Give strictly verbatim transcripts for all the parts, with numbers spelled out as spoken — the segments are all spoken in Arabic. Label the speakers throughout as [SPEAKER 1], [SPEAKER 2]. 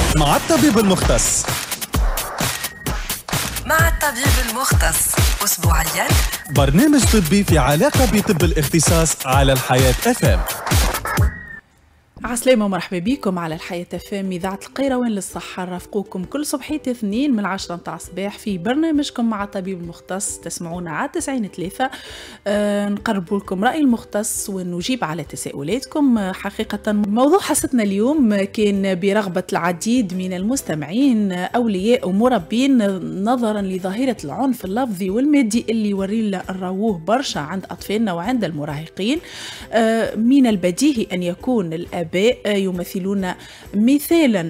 [SPEAKER 1] مع الطبيب المختص.
[SPEAKER 2] مع الطبيب المختص أسبوعيا
[SPEAKER 1] برنامج طبي في علاقة بطب الاختصاص على الحياة اف ام.
[SPEAKER 3] عسلامة ومرحبا بكم على الحياة اف ام إذاعة القيروان للصحة. نرافقوكم كل صبحية اثنين من عشرة متاع الصباح في برنامجكم مع الطبيب المختص. تسمعونا على تسعين ثلاثة. أه نقربوا لكم رأي المختص ونجيب على تساؤلاتكم. حقيقة موضوع حصتنا اليوم كان برغبة العديد من المستمعين أولياء ومربين نظرا لظاهرة العنف اللفظي والمادي اللي يوري نراوه برشا عند أطفالنا وعند المراهقين. أه من البديهي أن يكون الأب يمثلون مثالا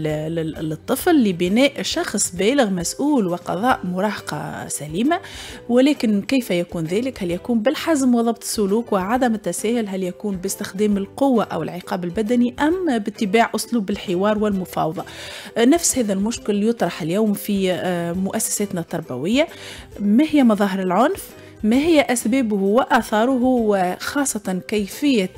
[SPEAKER 3] للطفل لبناء شخص بالغ مسؤول وقضاء مراهقة سليمة، ولكن كيف يكون ذلك؟ هل يكون بالحزم وضبط السلوك وعدم التساهل؟ هل يكون باستخدام القوة أو العقاب البدني أم باتباع أسلوب الحوار والمفاوضة؟ نفس هذا المشكل يطرح اليوم في مؤسساتنا التربوية. ما هي مظاهر العنف؟ ما هي أسبابه وآثاره، وخاصة كيفية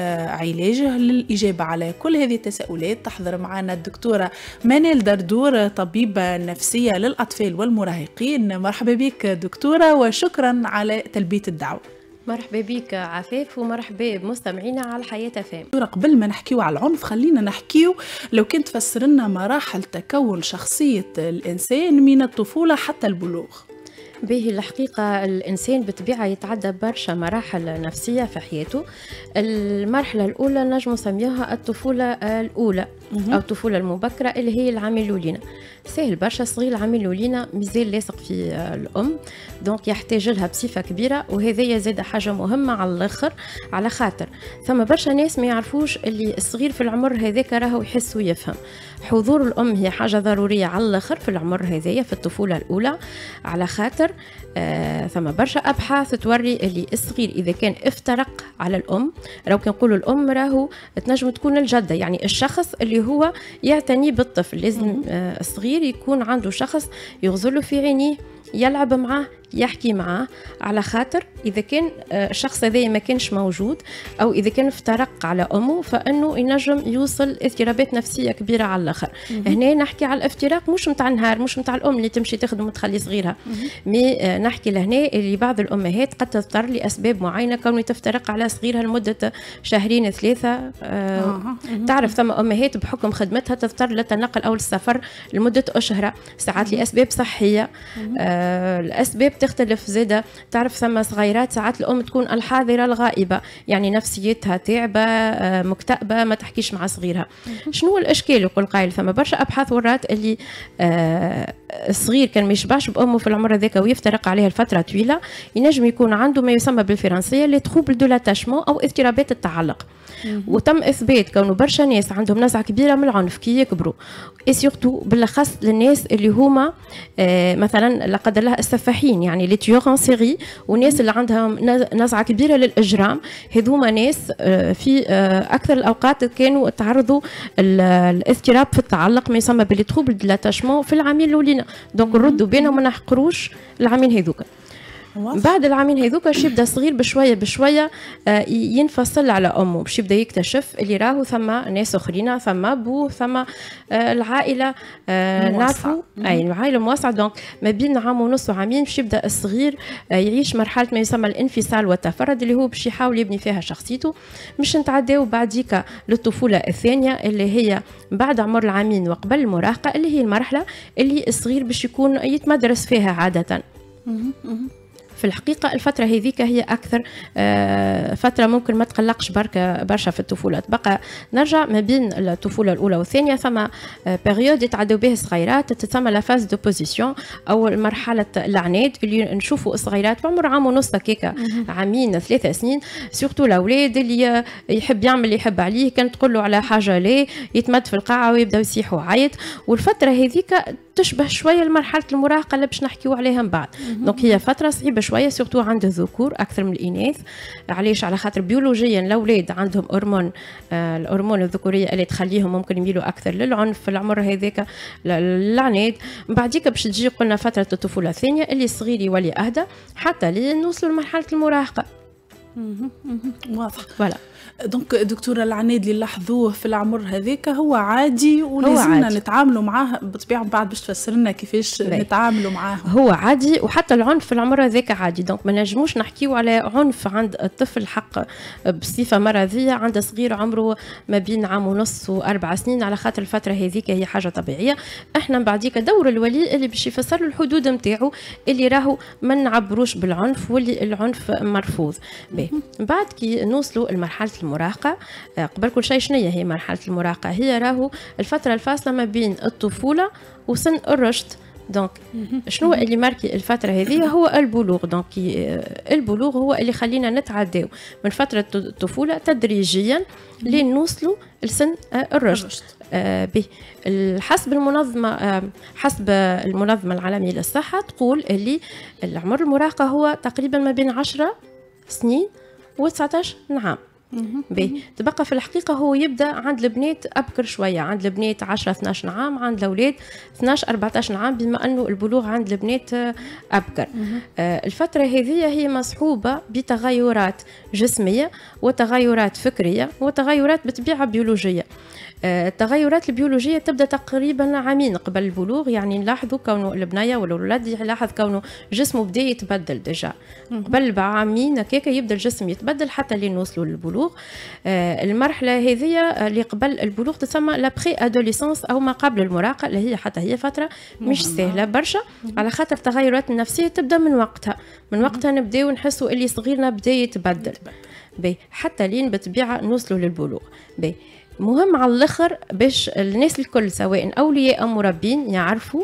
[SPEAKER 3] علاجه؟ للإجابة على كل هذه التساؤلات تحضر معنا الدكتورة منال دردور، طبيبة نفسية للأطفال والمراهقين. مرحبا بك دكتورة وشكرا على تلبية الدعوة.
[SPEAKER 4] مرحبا بك عفاف ومرحبا بمستمعينا على الحياة فام.
[SPEAKER 3] قبل ما نحكيو على العنف خلينا نحكيو لو كنت تفسر لنا مراحل تكون شخصية الإنسان من الطفولة حتى البلوغ.
[SPEAKER 4] به الحقيقة الإنسان بطبيعة يتعدى برشا مراحل نفسية في حياته. المرحلة الأولى نجم نسميها الطفولة الأولى أو الطفولة المبكرة اللي هي العام الأولين. سهل برشا صغير العام الأولين مازال لاصق في الأم، دونك يحتاج لها بصفة كبيرة، وهذا زاد حاجة مهمة على الآخر على خاطر ثم برشا ناس ما يعرفوش اللي الصغير في العمر هذاك راهو يحس ويفهم. حضور الأم هي حاجة ضرورية على الآخر في العمر هذايا في الطفولة الأولى، على خاطر آه ثم برشا أبحاث توري اللي الصغير إذا كان افترق على الأم، راهو كنقولوا الأم راهو تنجم تكون الجدة، يعني الشخص اللي هو يعتني بالطفل. لازم آه الصغير يكون عنده شخص يغزله في عينيه، يلعب معاه، يحكي معاه، على خاطر إذا كان الشخص هذا ما كانش موجود أو إذا كان افترق على أمه فإنه ينجم يوصل اضطرابات نفسية كبيرة على الآخر. هنا نحكي على الافتراق مش متاع النهار، مش متاع الأم اللي تمشي تخدم وتخلي صغيرها، مي نحكي لهنا اللي بعض الأمهات قد تضطر لأسباب معينة كونها تفترق على صغيرها لمدة شهرين ثلاثة. آه تعرف ثم أمهات بحكم خدمتها تضطر للتنقل أو السفر لمدة أشهر، ساعات لأسباب صحية. آه الأسباب تختلف زادة. تعرف ثم صغيرات ساعات الأم تكون الحاضرة الغائبة، يعني نفسيتها تعبة مكتئبة ما تحكيش مع صغيرها. شنو الإشكال؟ يقول قائل ثم برشا أبحاث ورات اللي آه الصغير كان ما يشبعش بأمه في العمر هذاك ويفترق عليها لفترة طويلة، ينجم يكون عنده ما يسمى بالفرنسية لي تروبل دو لاتاشمون أو اضطرابات التعلق. وتم إثبات كونه برشا ناس عندهم نزعة كبيرة من العنف كي يكبروا، وسورتو بالأخص للناس اللي هما آه مثلا لا قدر الله السفاحين، يعني لي تيور سيري، وناس اللي عندهم نزعة كبيرة للإجرام. هذوما ناس آه في آه أكثر الأوقات كانوا تعرضوا الاضطراب في التعلق ما يسمى باللي تروبل دو لاتاشمون في العامين الأولين. دونك نردوا بينهم ما نحقروش العامين هذوك. بعد العامين هذوك باش يبدا صغير بشويه بشويه ينفصل على امه، باش يبدا يكتشف اللي راهو ثم ناس اخرين، ثم ابوه، ثم العائله نعرفوا اي العائله موسعه. دونك ما بين عام ونص وعامين باش يبدا الصغير يعيش مرحله ما يسمى الانفصال والتفرد اللي هو باش يحاول يبني فيها شخصيته. مش نتعداو بعديك للطفوله الثانيه اللي هي بعد عمر العامين وقبل المراهقه، اللي هي المرحله اللي الصغير باش يكون يتمدرس فيها عاده. في الحقيقة الفترة هذيك هي أكثر فترة ممكن ما تقلقش بركة برشا في الطفولة. تبقى نرجع ما بين الطفولة الأولى والثانية ثم بيريود يتعدوا بها الصغيرات تتسمى لا فاز دو بوزيسيون أو مرحلة العناد، اللي نشوفوا الصغيرات في عمر عام ونص هكاكا عامين ثلاثة سنين، سورتو الأولاد اللي يحب يعمل اللي يحب عليه، كان تقول له على حاجة ليه يتمد في القاعة ويبدأ يصيح ويعيط. والفترة هذيك تشبه شوية لمرحلة المراهقة اللي باش نحكيو عليها من بعد. دونك هي فترة صعيبة شوية سورتو عند الذكور أكثر من الإناث. علاش؟ على خاطر بيولوجيا الأولاد عندهم هرمون آه الهرمون الذكورية اللي تخليهم ممكن يميلوا أكثر للعنف في العمر هذاك العناد. بعديك باش تجي قلنا فترة الطفولة الثانية اللي الصغير يولي أهدى حتى لنوصلوا لمرحلة المراهقة.
[SPEAKER 3] واضح.
[SPEAKER 4] فوالا.
[SPEAKER 3] دونك دكتوره العناد اللي لاحظوه في العمر هذاك هو عادي ولازمنا نتعاملوا معاه بالطبيعه. من بعد باش تفسر لنا كيفاش نتعاملوا معاه.
[SPEAKER 4] هو عادي، وحتى العنف في العمر هذاك عادي. دونك ما نجموش نحكيو على عنف عند الطفل حق بصفه مرضيه عند صغير عمره ما بين عام ونص واربع سنين، على خاطر الفتره هذيك هي حاجه طبيعيه. احنا من بعديك دور الولي اللي باش يفسر له الحدود نتاعو، اللي راهو ما نعبروش بالعنف واللي العنف مرفوض. باهي من بعد كي نوصلوا لمرحله المراهقه، قبل كل شيء شنو هي مرحله المراهقه؟ هي راهو الفتره الفاصله ما بين الطفوله وسن الرشد. دونك شنو اللي ماركي الفتره هذه؟ هو البلوغ. دونك البلوغ هو اللي خلينا نتعداو من فتره الطفوله تدريجيا لين نوصلوا لسن الرشد. آه به حسب المنظمه آه حسب المنظمه العالميه للصحه تقول اللي العمر المراهقه هو تقريبا ما بين عشرة سنين و تسعطاش عام. باهي تبقى في الحقيقه هو يبدا عند البنات ابكر شويه، عند البنات عشرة اثناش عام، عند الاولاد اثناش أربعطاش عام، بما انه البلوغ عند البنات ابكر. آه الفتره هذه هي مصحوبه بتغيرات جسميه وتغيرات فكريه وتغيرات بطبيعه بيولوجيه. التغيرات البيولوجيه تبدا تقريبا عامين قبل البلوغ، يعني نلاحظوا كونه البنيه ولا الولد يلاحظ كونه جسمه بدا يتبدل ديجا قبل بعامين هكاك يبدا الجسم يتبدل حتى لين نوصلوا للبلوغ. المرحله هذه اللي قبل البلوغ تسمى لا بري ادوليسونس او ما قبل المراهقه، اللي هي حتى هي فتره مش سهله برشا، على خاطر التغيرات النفسيه تبدا من وقتها. من وقتها نبداو نحسوا اللي صغيرنا بدا يتبدل بي حتى لين بطبيعه نوصلوا للبلوغ. بي مهم على الاخر باش الناس الكل سواء اولياء او مربين يعرفوا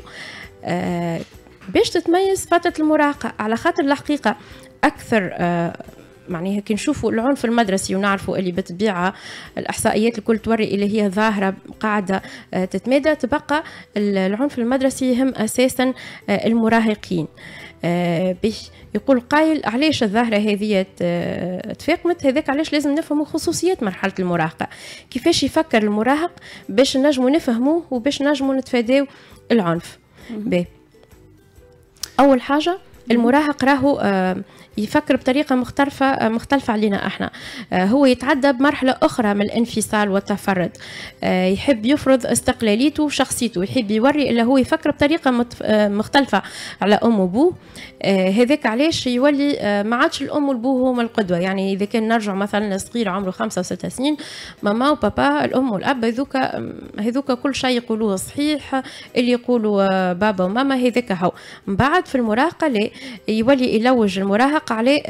[SPEAKER 4] آه باش تتميز فتره المراهقه، على خاطر الحقيقه اكثر آه معناها كي نشوفوا العنف المدرسي ونعرفوا اللي بالطبيعه الاحصائيات الكل توري اللي هي ظاهره قاعده آه تتمادى، تبقى العنف المدرسي يهم اساسا آه المراهقين. آه باش يقول قايل علاش الظاهره هذه تفاقمت؟ هذاك علاش لازم نفهموا خصوصيات مرحله المراهقه، كيفاش يفكر المراهق باش نجموا نفهموه وباش نجموا نتفاداو العنف. باهي اول حاجه المراهق راهو آه يفكر بطريقه مختلفه مختلفه علينا احنا. آه هو يتعدى بمرحله اخرى من الانفصال والتفرد. آه يحب يفرض استقلاليته وشخصيته، يحب يوري اللي هو يفكر بطريقه مختلفه على ام وابوه. آه هذاك علاش يولي آه ما عادش الام والبو هما القدوه. يعني اذا كان نرجع مثلا لصغير عمره خمسة وستة سنين، ماما وبابا الام والاب هذوك هذوك كل شيء يقولوه صحيح، اللي يقولوا آه بابا وماما هذاك هو. من بعد في المراهقه لا يولي يلوج المراهق على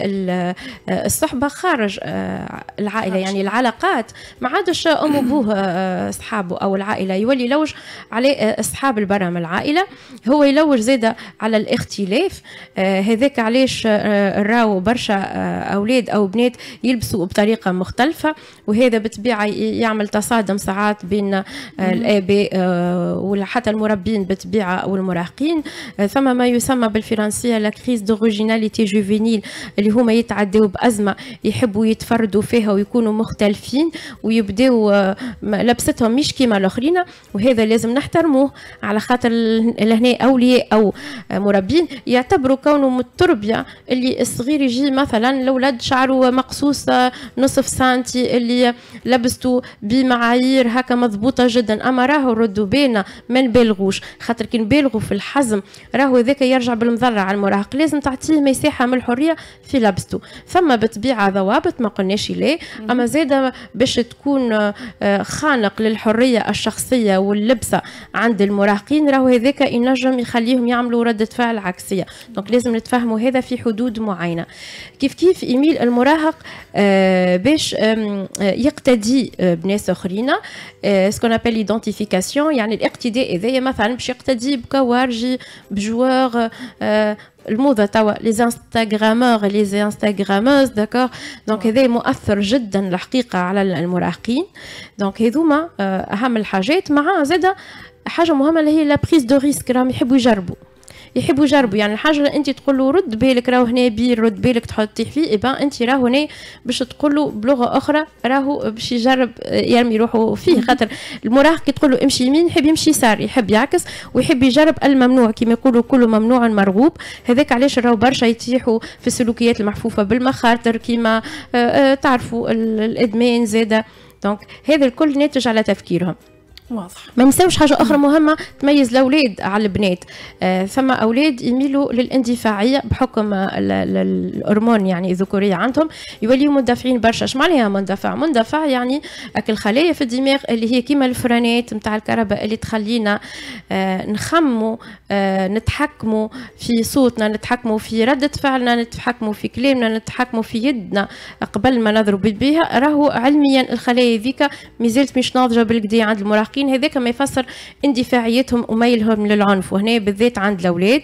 [SPEAKER 4] الصحبه خارج العائله، يعني العلاقات ما عادش ام وابوه اصحابه او العائله، يولي يلوج على اصحاب البرا من العائله. هو يلوج زاده على الاختلاف. هذاك علاش نراو برشا اولاد او بنات يلبسوا بطريقه مختلفه، وهذا بالطبيعه يعمل تصادم ساعات بين الاباء وحتى المربين بالطبيعه والمراهقين. ثم ما يسمى بالفرنسيه لا كريز دوريجيناليتي جوفينيل، اللي هما يتعدوا بأزمة يحبوا يتفردوا فيها ويكونوا مختلفين ويبداو لبستهم مش كيما الآخرين، وهذا لازم نحترموه، على خاطر لهنا أولياء أو مربين يعتبروا كونه من التربية اللي الصغير يجي مثلا الأولاد شعره مقصوص نصف سنتي، اللي لبستوا بمعايير هكا مضبوطة جدا، أما راهو ردوا بالنا ما نبالغوش، خاطر كي نبالغوا في الحزم راهو ذاك يرجع بالمضرة على المراهق. لازم تعطيه مساحة من الحرية في لبسته. ثم بطبيعه ضوابط ما قلناش ليه، اما زاده باش تكون خانق للحريه الشخصيه واللبسه عند المراهقين، راهو هذاك ينجم يخليهم يعملوا رده فعل عكسيه. دونك لازم نتفهموا هذا في حدود معينه. كيف كيف يميل المراهق باش يقتدي بناس اخرين، سكون ابل ايدنتيفيكاسيون، يعني الاقتداء هذايا مثلا باش يقتدي بكوارجي بجوار الموضه توا لي انستغرامور لي انستغراموز داكور. دونك هذا مؤثر جدا الحقيقه على المراهقين. دونك هذوما اهم الحاجات. مع زاده حاجه مهمه اللي هي لا بريز دو ريسك، راهم يحبوا يجربوا يحبوا يجربوا. يعني الحاجه اللي انت تقول له رد بالك راهو هنا بير، رد بالك تحط تطيح فيه، ايبا انت راهو هنا باش تقول له بلغه اخرى راهو باش يجرب يرمي روحه فيه. خاطر المراهق كي تقول له امشي يمين يحب يمشي يسار، يحب يعكس ويحب يجرب الممنوع كما يقولوا كل ممنوع مرغوب. هذاك علاش راهو برشا يتيحوا في السلوكيات المحفوفه بالمخاطر كما تعرفوا الادمان زاده. دونك هذا الكل ناتج على تفكيرهم.
[SPEAKER 3] واضح.
[SPEAKER 4] ما نساوش حاجه اخرى مهمه تميز الاولاد على البنات. آه ثم اولاد يميلوا للاندفاعيه بحكم الهرمون يعني الذكوريه عندهم، يوليوا مندفعين برشا. اش معناها مندفع؟ مندفع يعني اكل خلايا في الدماغ اللي هي كيما الفرانات نتاع الكهرباء اللي تخلينا آه نخموا آه نتحكموا في صوتنا، نتحكموا في رده فعلنا، نتحكموا في كلامنا، نتحكموا في يدنا قبل ما نضرب بها. راهو علميا الخلايا ذيك مازالت مش ناضجه بالكدا عند المراهقين. هذاك ما يفسر اندفاعيتهم وميلهم للعنف، وهنا بالذات عند الاولاد.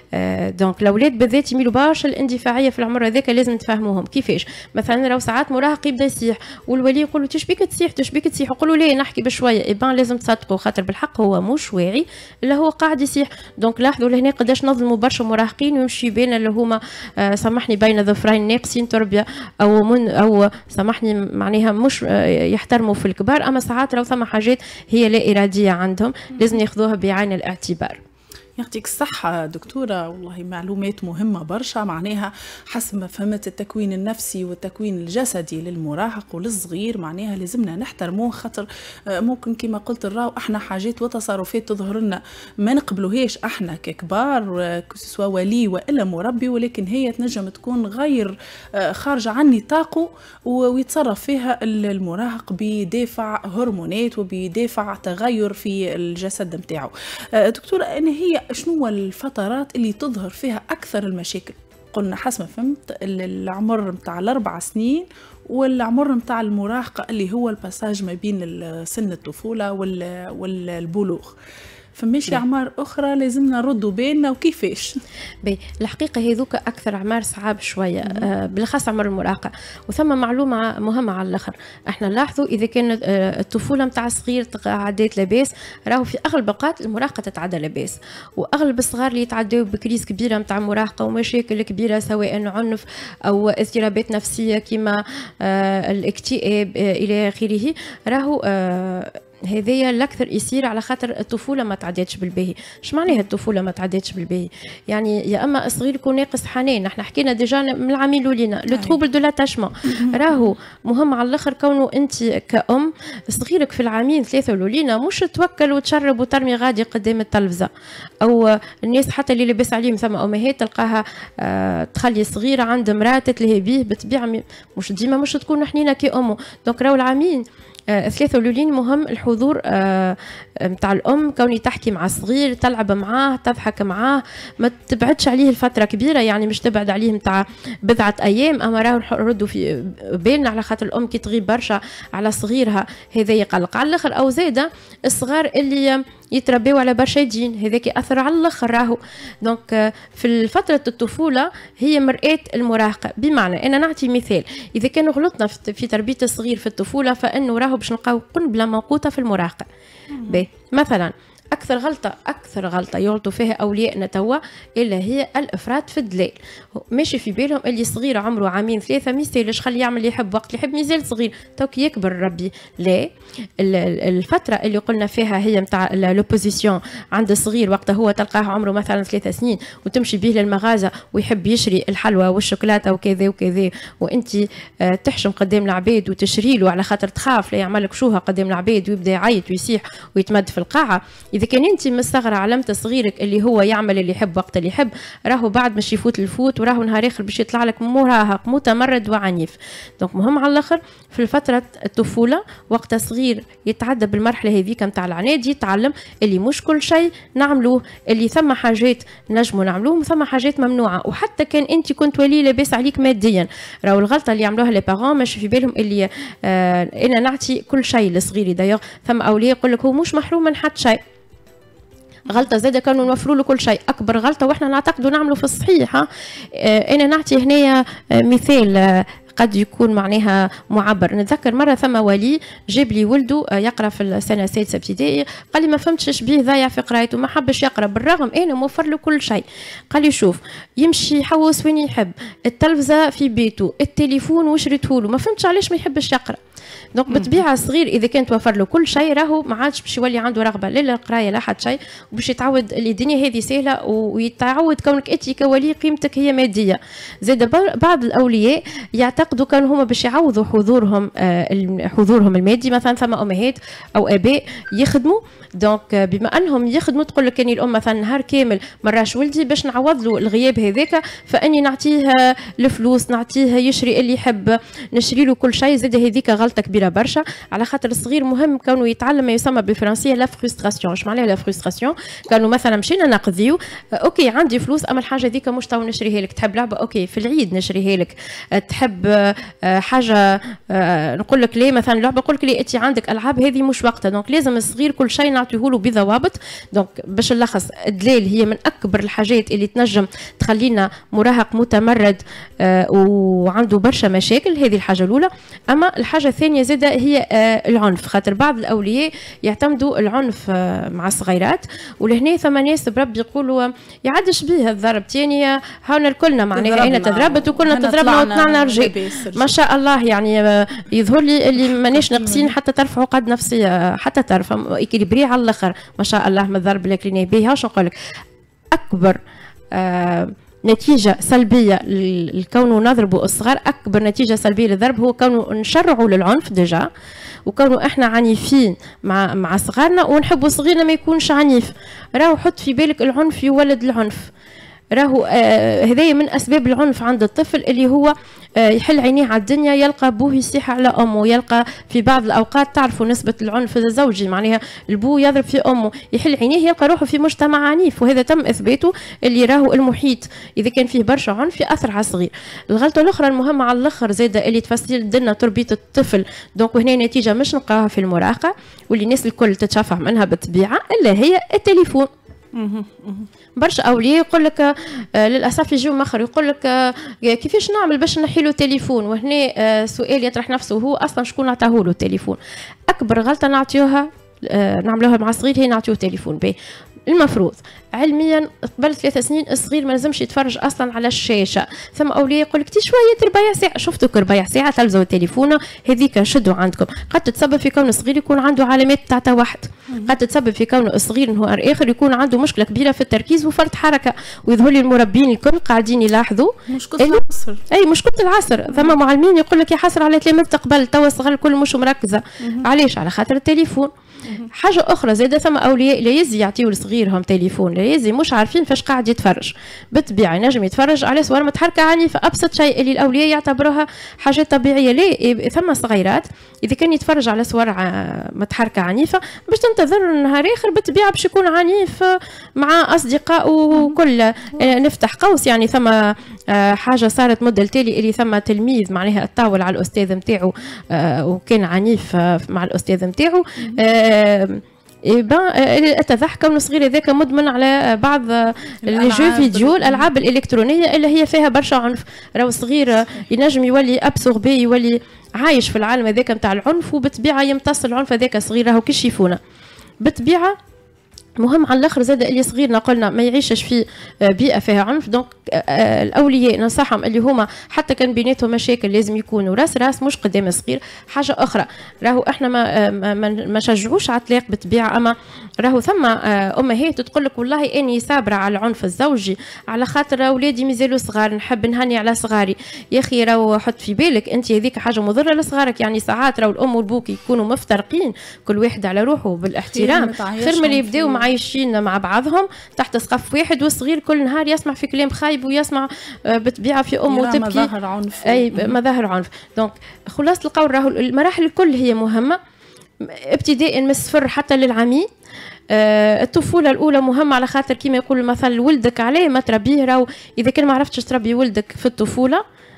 [SPEAKER 4] آه دونك الاولاد بالذات يميلوا برشا الاندفاعيه في العمر هذاك، لازم نتفاهموهم. كيفاش؟ مثلا لو ساعات مراهق يبدا يصيح والولي يقول له تشبيك تصيح تشبيك تصيح، يقول له ليه نحكي بشويه، ايبان لازم تصدقوا خاطر بالحق هو مش واعي الا هو قاعد يصيح. دونك لاحظوا لهنا قداش نظلموا برشا مراهقين ويمشي بين اللي هما آه سامحني بين ظفرين ناقصين تربيه او من او سامحني معناها مش آه يحترموا في الكبار، اما ساعات لو ثم حاجات هي لا اراديه عندهم لازم ياخذوها بعين الاعتبار.
[SPEAKER 3] يعطيك الصحة دكتورة، والله معلومات مهمة برشا. معناها حسب ما فهمت التكوين النفسي والتكوين الجسدي للمراهق وللصغير معناها لازمنا نحترموه، خاطر ممكن كما قلت نراو احنا حاجات وتصرفات تظهر لنا ما نقبلوهاش احنا ككبار سواء ولي والا مربي، ولكن هي تنجم تكون غير خارجة عن نطاقه ويتصرف فيها المراهق بدافع هرمونات وبدافع تغير في الجسد نتاعو. دكتورة ان هي شنو الفترات اللي تظهر فيها أكثر المشاكل؟ قلنا حسب ما فهمت العمر متاع الأربع سنين والعمر متاع المراهقة اللي هو الباساج ما بين سن الطفولة والبلوغ. فماشي أعمار أخرى لازمنا نردوا بيننا وكيفاش؟
[SPEAKER 4] بي الحقيقة هذوك أكثر أعمار صعاب شوية آه بالخاص عمر المراهقة. وثم معلومة مهمة على الآخر، احنا نلاحظوا إذا كانت آه الطفولة متاع صغير عدات لاباس، راهو في أغلب الأوقات المراهقة تتعدى لاباس، وأغلب الصغار اللي يتعدوا بكريس كبيرة متاع مراهقة ومشاكل كبيرة سواء عنف أو اضطرابات نفسية كما آه الاكتئاب آه إلى آخره، راهو آه هذايا الاكثر يصير على خاطر الطفوله ما تعداتش بالباهي. اش معناها الطفوله ما تعداتش بالباهي؟ يعني يا اما الصغير يكون ناقص حنان، احنا حكينا ديجا من العامين الاولين لو تروبل دو لاتاشمون، راهو مهم على الاخر كونه انت كأم صغيرك في العامين ثلاثه الاولين مش توكل وتشرب وترمي غادي قدام التلفزه، او الناس حتى اللي لاباس عليهم ثم امهات تلقاها آه تخلي صغيره عند مراه تلهي بيه بالطبيعه مش ديما مش تكون حنينه كي امه. دونك راهو العامين الثلاثة الأولين مهم الحضور متاع الأم، كوني تحكي مع الصغير تلعب معاه تضحك معاه، ما تبعدش عليه الفترة كبيرة، يعني مش تبعد عليه متاع بضعة أيام، أما راهو نردوا في بالنا على خاطر الأم كي تغيب برشا على صغيرها هذا يقلق على الآخر. أو زايدة الصغار اللي يتربيوا على برشا دين هذاك يأثر على الآخر راهو. دونك في فترة الطفولة هي مرآة المراهقة، بمعنى أنا نعطي مثال، إذا كانوا غلطنا في تربية الصغير في الطفولة فإنه راهو باش نلقاو قنبلة موقوتة في المراهقة. مثلا أكثر غلطة أكثر غلطة يغلطوا فيها أولياءنا توا إلا هي الإفراط في الدلال. ماشي في بالهم اللي صغير عمره عامين ثلاثة ما يستاهلش، خليه يعمل اللي يحب وقت اللي يحب، مازال صغير توك يكبر ربي. لا، الفترة اللي قلنا فيها هي متاع لوبوزيسيون عند الصغير، وقتها هو تلقاه عمره مثلا ثلاثة سنين وتمشي به للمغازة ويحب يشري الحلوى والشوكولاتة وكذا وكذا، وأنت تحشم قدام العباد وتشري له على خاطر تخاف لا يعملك شوها قدام العباد ويبدا يعيط ويصيح ويتمد في القاعة. إذا كان أنت مستغرى علمت صغيرك اللي هو يعمل اللي يحب وقت اللي يحب، راهو بعد مش يفوت الفوت وراهو نهار آخر باش يطلع لك مراهق متمرد وعنيف. دونك مهم على الآخر في فترة الطفولة وقت صغير يتعدى بالمرحلة هذيك متاع العناد يتعلم اللي مش كل شيء نعملوه، اللي ثم حاجات نجموا نعملوه ثم حاجات ممنوعة. وحتى كان أنت كنت ولي لاباس عليك ماديا، راهو الغلطة اللي يعملوها لي بارون ماشي في بالهم اللي آه أنا نعطي كل شيء لصغيري. دايوغ ثم أولياء يقول لك هو مش محروم من حد شيء، غلطه زاده كانوا نوفروا له كل شيء، اكبر غلطه واحنا نعتقدوا نعملوا في الصحيح. ها آه انا نعطي هنا آه مثال آه قد يكون معناها معبر. نتذكر مره ثم ولي جاب لي ولده يقرا في السنه السادسه ابتدائي، قال لي ما فهمتش بيه ضايع في قرايته، ما حبش يقرا بالرغم انا موفر له كل شيء. قال لي شوف يمشي يحوس وين يحب، التلفزه في بيته، التليفون وشريته له، ما فهمتش علاش ما يحبش يقرا. دونك بالطبيعه الصغير اذا كان توفر له كل شيء راهو ما عادش باش يولي عنده رغبه لا القرايه لا حتى شيء، وباش يتعود اللي الدنيا هذه سهله، ويتعود كونك انت كولي قيمتك هي ماديه. زاد بعض الاولياء يعتقدوا كانوا هما باش يعوضوا حضورهم آه حضورهم المادي، مثلا ثم امهات او اباء يخدموا، دونك بما انهم يخدموا تقول لك اني الام مثلا نهار كامل مراش ولدي باش نعوض له الغياب هذاك، فاني نعطيه الفلوس، نعطيه يشري اللي يحب، نشري له كل شيء. زاد هذيك غلطه كبيره برشا، على خاطر الصغير مهم كونه يتعلم ما يسمى بالفرنسيه لا فرستراسيون. اش معناها لا فرستراسيون؟ كانوا مثلا مشينا نقضيو اوكي عندي فلوس اما الحاجه هذيك مش تو نشريها لك، تحب لعبه اوكي في العيد نشريها لك، تحب حاجه نقول لك ليه مثلا لعبه، نقول لك ليه انت عندك العاب هذه مش وقتها. دونك لازم الصغير كل شيء نعطيه له بضوابط. دونك باش نلخص، الدلال هي من اكبر الحاجات اللي تنجم تخلينا مراهق متمرد وعنده برشا مشاكل، هذه الحاجه الاولى. اما الحاجه الثانيه زاده هي العنف، خاطر بعض الاولياء يعتمدوا العنف مع الصغيرات، ولهنا ثم ناس بربي يقولوا يعدش بيه الضرب تاني، هاونا الكلنا معناها اين تضربت وكلنا تضربنا وطلعنا رجال ما شاء الله. يعني يظهر لي اللي ماناش ناقصين حتى ترفعوا قد نفسيه، حتى ترفع اكيليبري على الاخر ما شاء الله من الضرب اللي كلينا بيه. واش نقول لك اكبر آه نتيجة سلبية لكونه نضربوا الصغار، أكبر نتيجة سلبية للضرب هو كونه نشرعوا للعنف ديجا، وكونه احنا عنيفين مع مع صغارنا ونحبوا صغيرنا ما يكونش عنيف. راهو حط في بالك العنف يولد العنف، راهو آه هذايا من اسباب العنف عند الطفل، اللي هو آه يحل عينيه على الدنيا، يلقى بوه يصيح على امه، يلقى في بعض الاوقات تعرفوا نسبه العنف الزوجي معناها البو يضرب في امه، يحل عينيه يلقى روحه في مجتمع عنيف، وهذا تم اثباته اللي راهو المحيط اذا كان فيه برشا عنف ياثر على الصغير. الغلطه الاخرى المهمه على الاخر زاده اللي تفسر لنا تربيه الطفل، دونك وهنا نتيجه مش نلقاها في المراهقه واللي الناس الكل تتشفع منها بالطبيعه، الا هي التليفون. برشا اولياء يقول لك آه للاسف يجيو مخر يقول لك آه كيفاش نعمل باش نحيلو تليفون، وهنا آه سؤال يطرح نفسه، هو اصلا شكون عطاهولو التليفون؟ اكبر غلطه نعطيوها آه نعملوها مع الصغير هي نعطيوه تليفون. باهي المفروض علميا قبل ثلاث سنين الصغير ما لازمش يتفرج اصلا على الشاشه، ثم اولياء يقول لك تي شويه ربع ساعه، شفتوا ربع ساعه تلزوا التليفون هذيك شدوا عندكم، قد تتسبب في كون الصغير يكون عنده علامات تاع توحد، قد تتسبب في كون الصغير نهار اخر يكون عنده مشكله كبيره في التركيز وفرط حركه، ويظهر لي المربين الكل قاعدين يلاحظوا
[SPEAKER 3] مشكله العصر.
[SPEAKER 4] اي مشكله العصر، ثم معلمين يقول لك يا حسر على تلاميذ قبل توا الصغار الكل مش مركزه، علاش؟ على خاطر التليفون. حاجه اخرى زاده ثم اولياء لا يزي يعطيو لصغيرهم تليفون، لا يزي مش عارفين فاش قاعد يتفرج، بالطبيعه ينجم يتفرج على صور متحركه عنيفه، ابسط شيء اللي الاولياء يعتبروها حاجات طبيعيه. ليه؟ ثم صغيرات اذا كان يتفرج على صور متحركه عنيفه باش تنتظر نهار اخر بالطبيعه باش يكون عنيف مع اصدقائه وكل. نفتح قوس يعني ثم حاجه صارت مده التالي اللي ثم تلميذ معناها تطاول على الاستاذ نتاعو وكان عنيف مع الاستاذ نتاعو، اتضح كون الصغير هذاك مدمن على بعض الجو فيديو الالعاب الالكترونيه اللي هي فيها برشا عنف. راهو الصغير ينجم يولي ابسوربي، يولي عايش في العالم هذاك نتاع العنف، وبالطبيعه يمتص العنف هذاك الصغير راهو كيشيفونا بالطبيعه. مهم على الاخر زاد اللي صغيرنا قلنا ما يعيشش في بيئه فيها عنف، دونك الاولياء ننصحهم اللي هما حتى كان بيناتهم مشاكل لازم يكونوا راس راس مش قدام الصغير. حاجه اخرى راهو احنا ما ما, ما شجعوش على الطلاق بالطبيعه، اما راهو ثم امهات تقول لك والله اني صابره على العنف الزوجي على خاطر اولادي مازالوا صغار، نحب نهني على صغاري. يا اخي راهو حط في بالك انت هذيك حاجه مضره لصغارك، يعني ساعات راهو الام والبوك يكونوا مفترقين كل واحد على روحه بالاحترام، خير من اللي يبداو مع عايشين مع بعضهم تحت سقف واحد، والصغير كل نهار يسمع في كلام خايب ويسمع بالطبيعه في امه تبكي
[SPEAKER 3] مظاهر عنف.
[SPEAKER 4] اي مظاهر عنف. دونك خلاص القول راهو المراحل الكل هي مهمه، ابتداء من الصفر حتى للعامين. آه الطفوله الاولى مهمه على خاطر كيما يقول المثل ولدك عليه ما تربيه، راهو اذا كان ما عرفتش تربي ولدك في الطفوله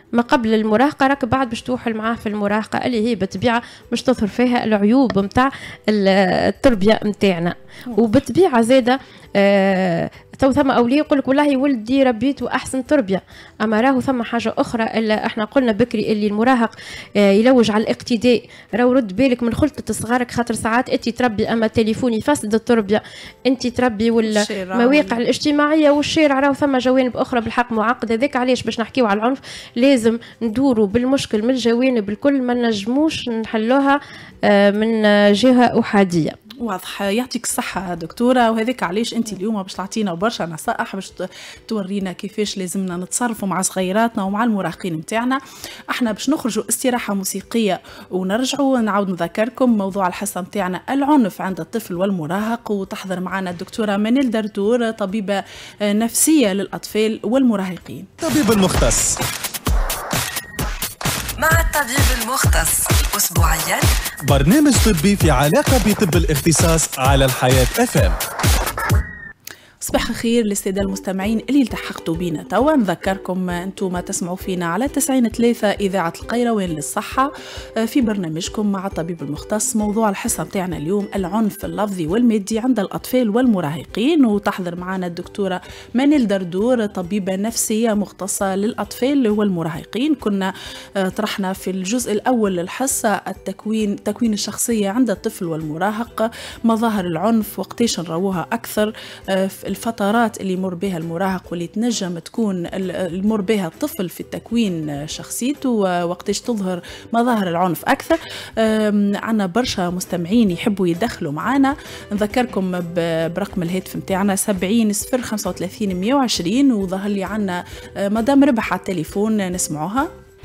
[SPEAKER 4] ما قبل المراهقه راك بعد باش توحل معاه في المراهقه اللي هي بالطبيعه باش تظهر فيها العيوب نتاع التربيه نتاعنا. وبالطبيعه زاده آه تو ثم اولياء يقول لك والله ولدي ربيته احسن تربيه، اما راهو ثم حاجه اخرى اللي احنا قلنا بكري اللي المراهق آه يلوج على الاقتداء. راهو رد بالك من خلطه صغارك، خاطر ساعات انت تربي اما التليفون يفسد التربيه، انت تربي والمواقع الاجتماعيه والشارع راهو ثم جوانب اخرى بالحق معقده. ذاك علاش باش نحكيو على العنف لازم ندوروا بالمشكل من الجوانب الكل، ما نجموش نحلوها آه من جهه احاديه.
[SPEAKER 3] واضح، يعطيك الصحة دكتورة. وهذاك علاش أنت اليوم باش تعطينا برشا نصائح باش تورينا كيفاش لازمنا نتصرفوا مع صغيراتنا ومع المراهقين متاعنا. احنا باش نخرجوا استراحة موسيقية ونرجعوا نعاود نذكركم موضوع الحصة متاعنا العنف عند الطفل والمراهق، وتحضر معنا الدكتورة منال دردور طبيبة نفسية للأطفال والمراهقين.
[SPEAKER 1] طبيب المختص
[SPEAKER 2] مع الطبيب المختص أسبوعيا
[SPEAKER 1] برنامج طبي في علاقة بطب الاختصاص على الحياة اف ام.
[SPEAKER 3] صباح الخير للسادة المستمعين اللي التحقتوا بينا توا. نذكركم انتم تسمعوا فينا على تسعين ثلاثة إذاعة القيروان للصحة في برنامجكم مع الطبيب المختص. موضوع الحصة متاعنا اليوم العنف اللفظي والمادي عند الأطفال والمراهقين، وتحضر معنا الدكتورة منال دردور طبيبة نفسية مختصة للأطفال والمراهقين. كنا طرحنا في الجزء الأول للحصة التكوين تكوين الشخصية عند الطفل والمراهق، مظاهر العنف وقتاش نراوها أكثر، الفترات اللي يمر بها المراهق واللي تنجم تكون يمر بها الطفل في التكوين شخصيته، وقتاش تظهر مظاهر العنف أكثر. عنا برشا مستمعين يحبوا يدخلوا معنا. نذكركم برقم الهاتف متاعنا سبعين صفر خمسة وثلاثين مية وعشرين، وظهر لي عنا مدام ربح على التليفون نسمعوها.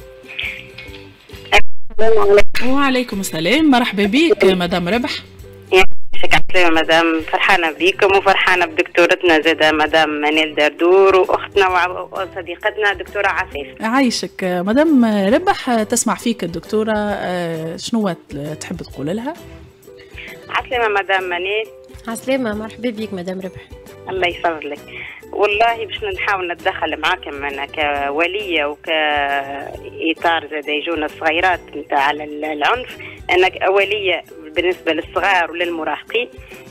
[SPEAKER 3] وعليكم السلام، مرحبا بك مدام ربح.
[SPEAKER 5] يا مدام، فرحانة بيكم وفرحانة بدكتورتنا زادة مدام منال دردور وأختنا وصديقتنا دكتورة عفيف.
[SPEAKER 3] عايشك مدام ربح، تسمع فيك الدكتورة، شنو تحب تقول لها؟
[SPEAKER 5] عسلامة مدام منال.
[SPEAKER 4] عسلامة، مرحبا بيك مدام ربح.
[SPEAKER 5] الله يفضلك. والله باش نحاول نتدخل معاكم أنا كولية وكإطار زاد يجونا الصغيرات نتاع العنف. أنا ولية بالنسبة للصغار وللمراهقين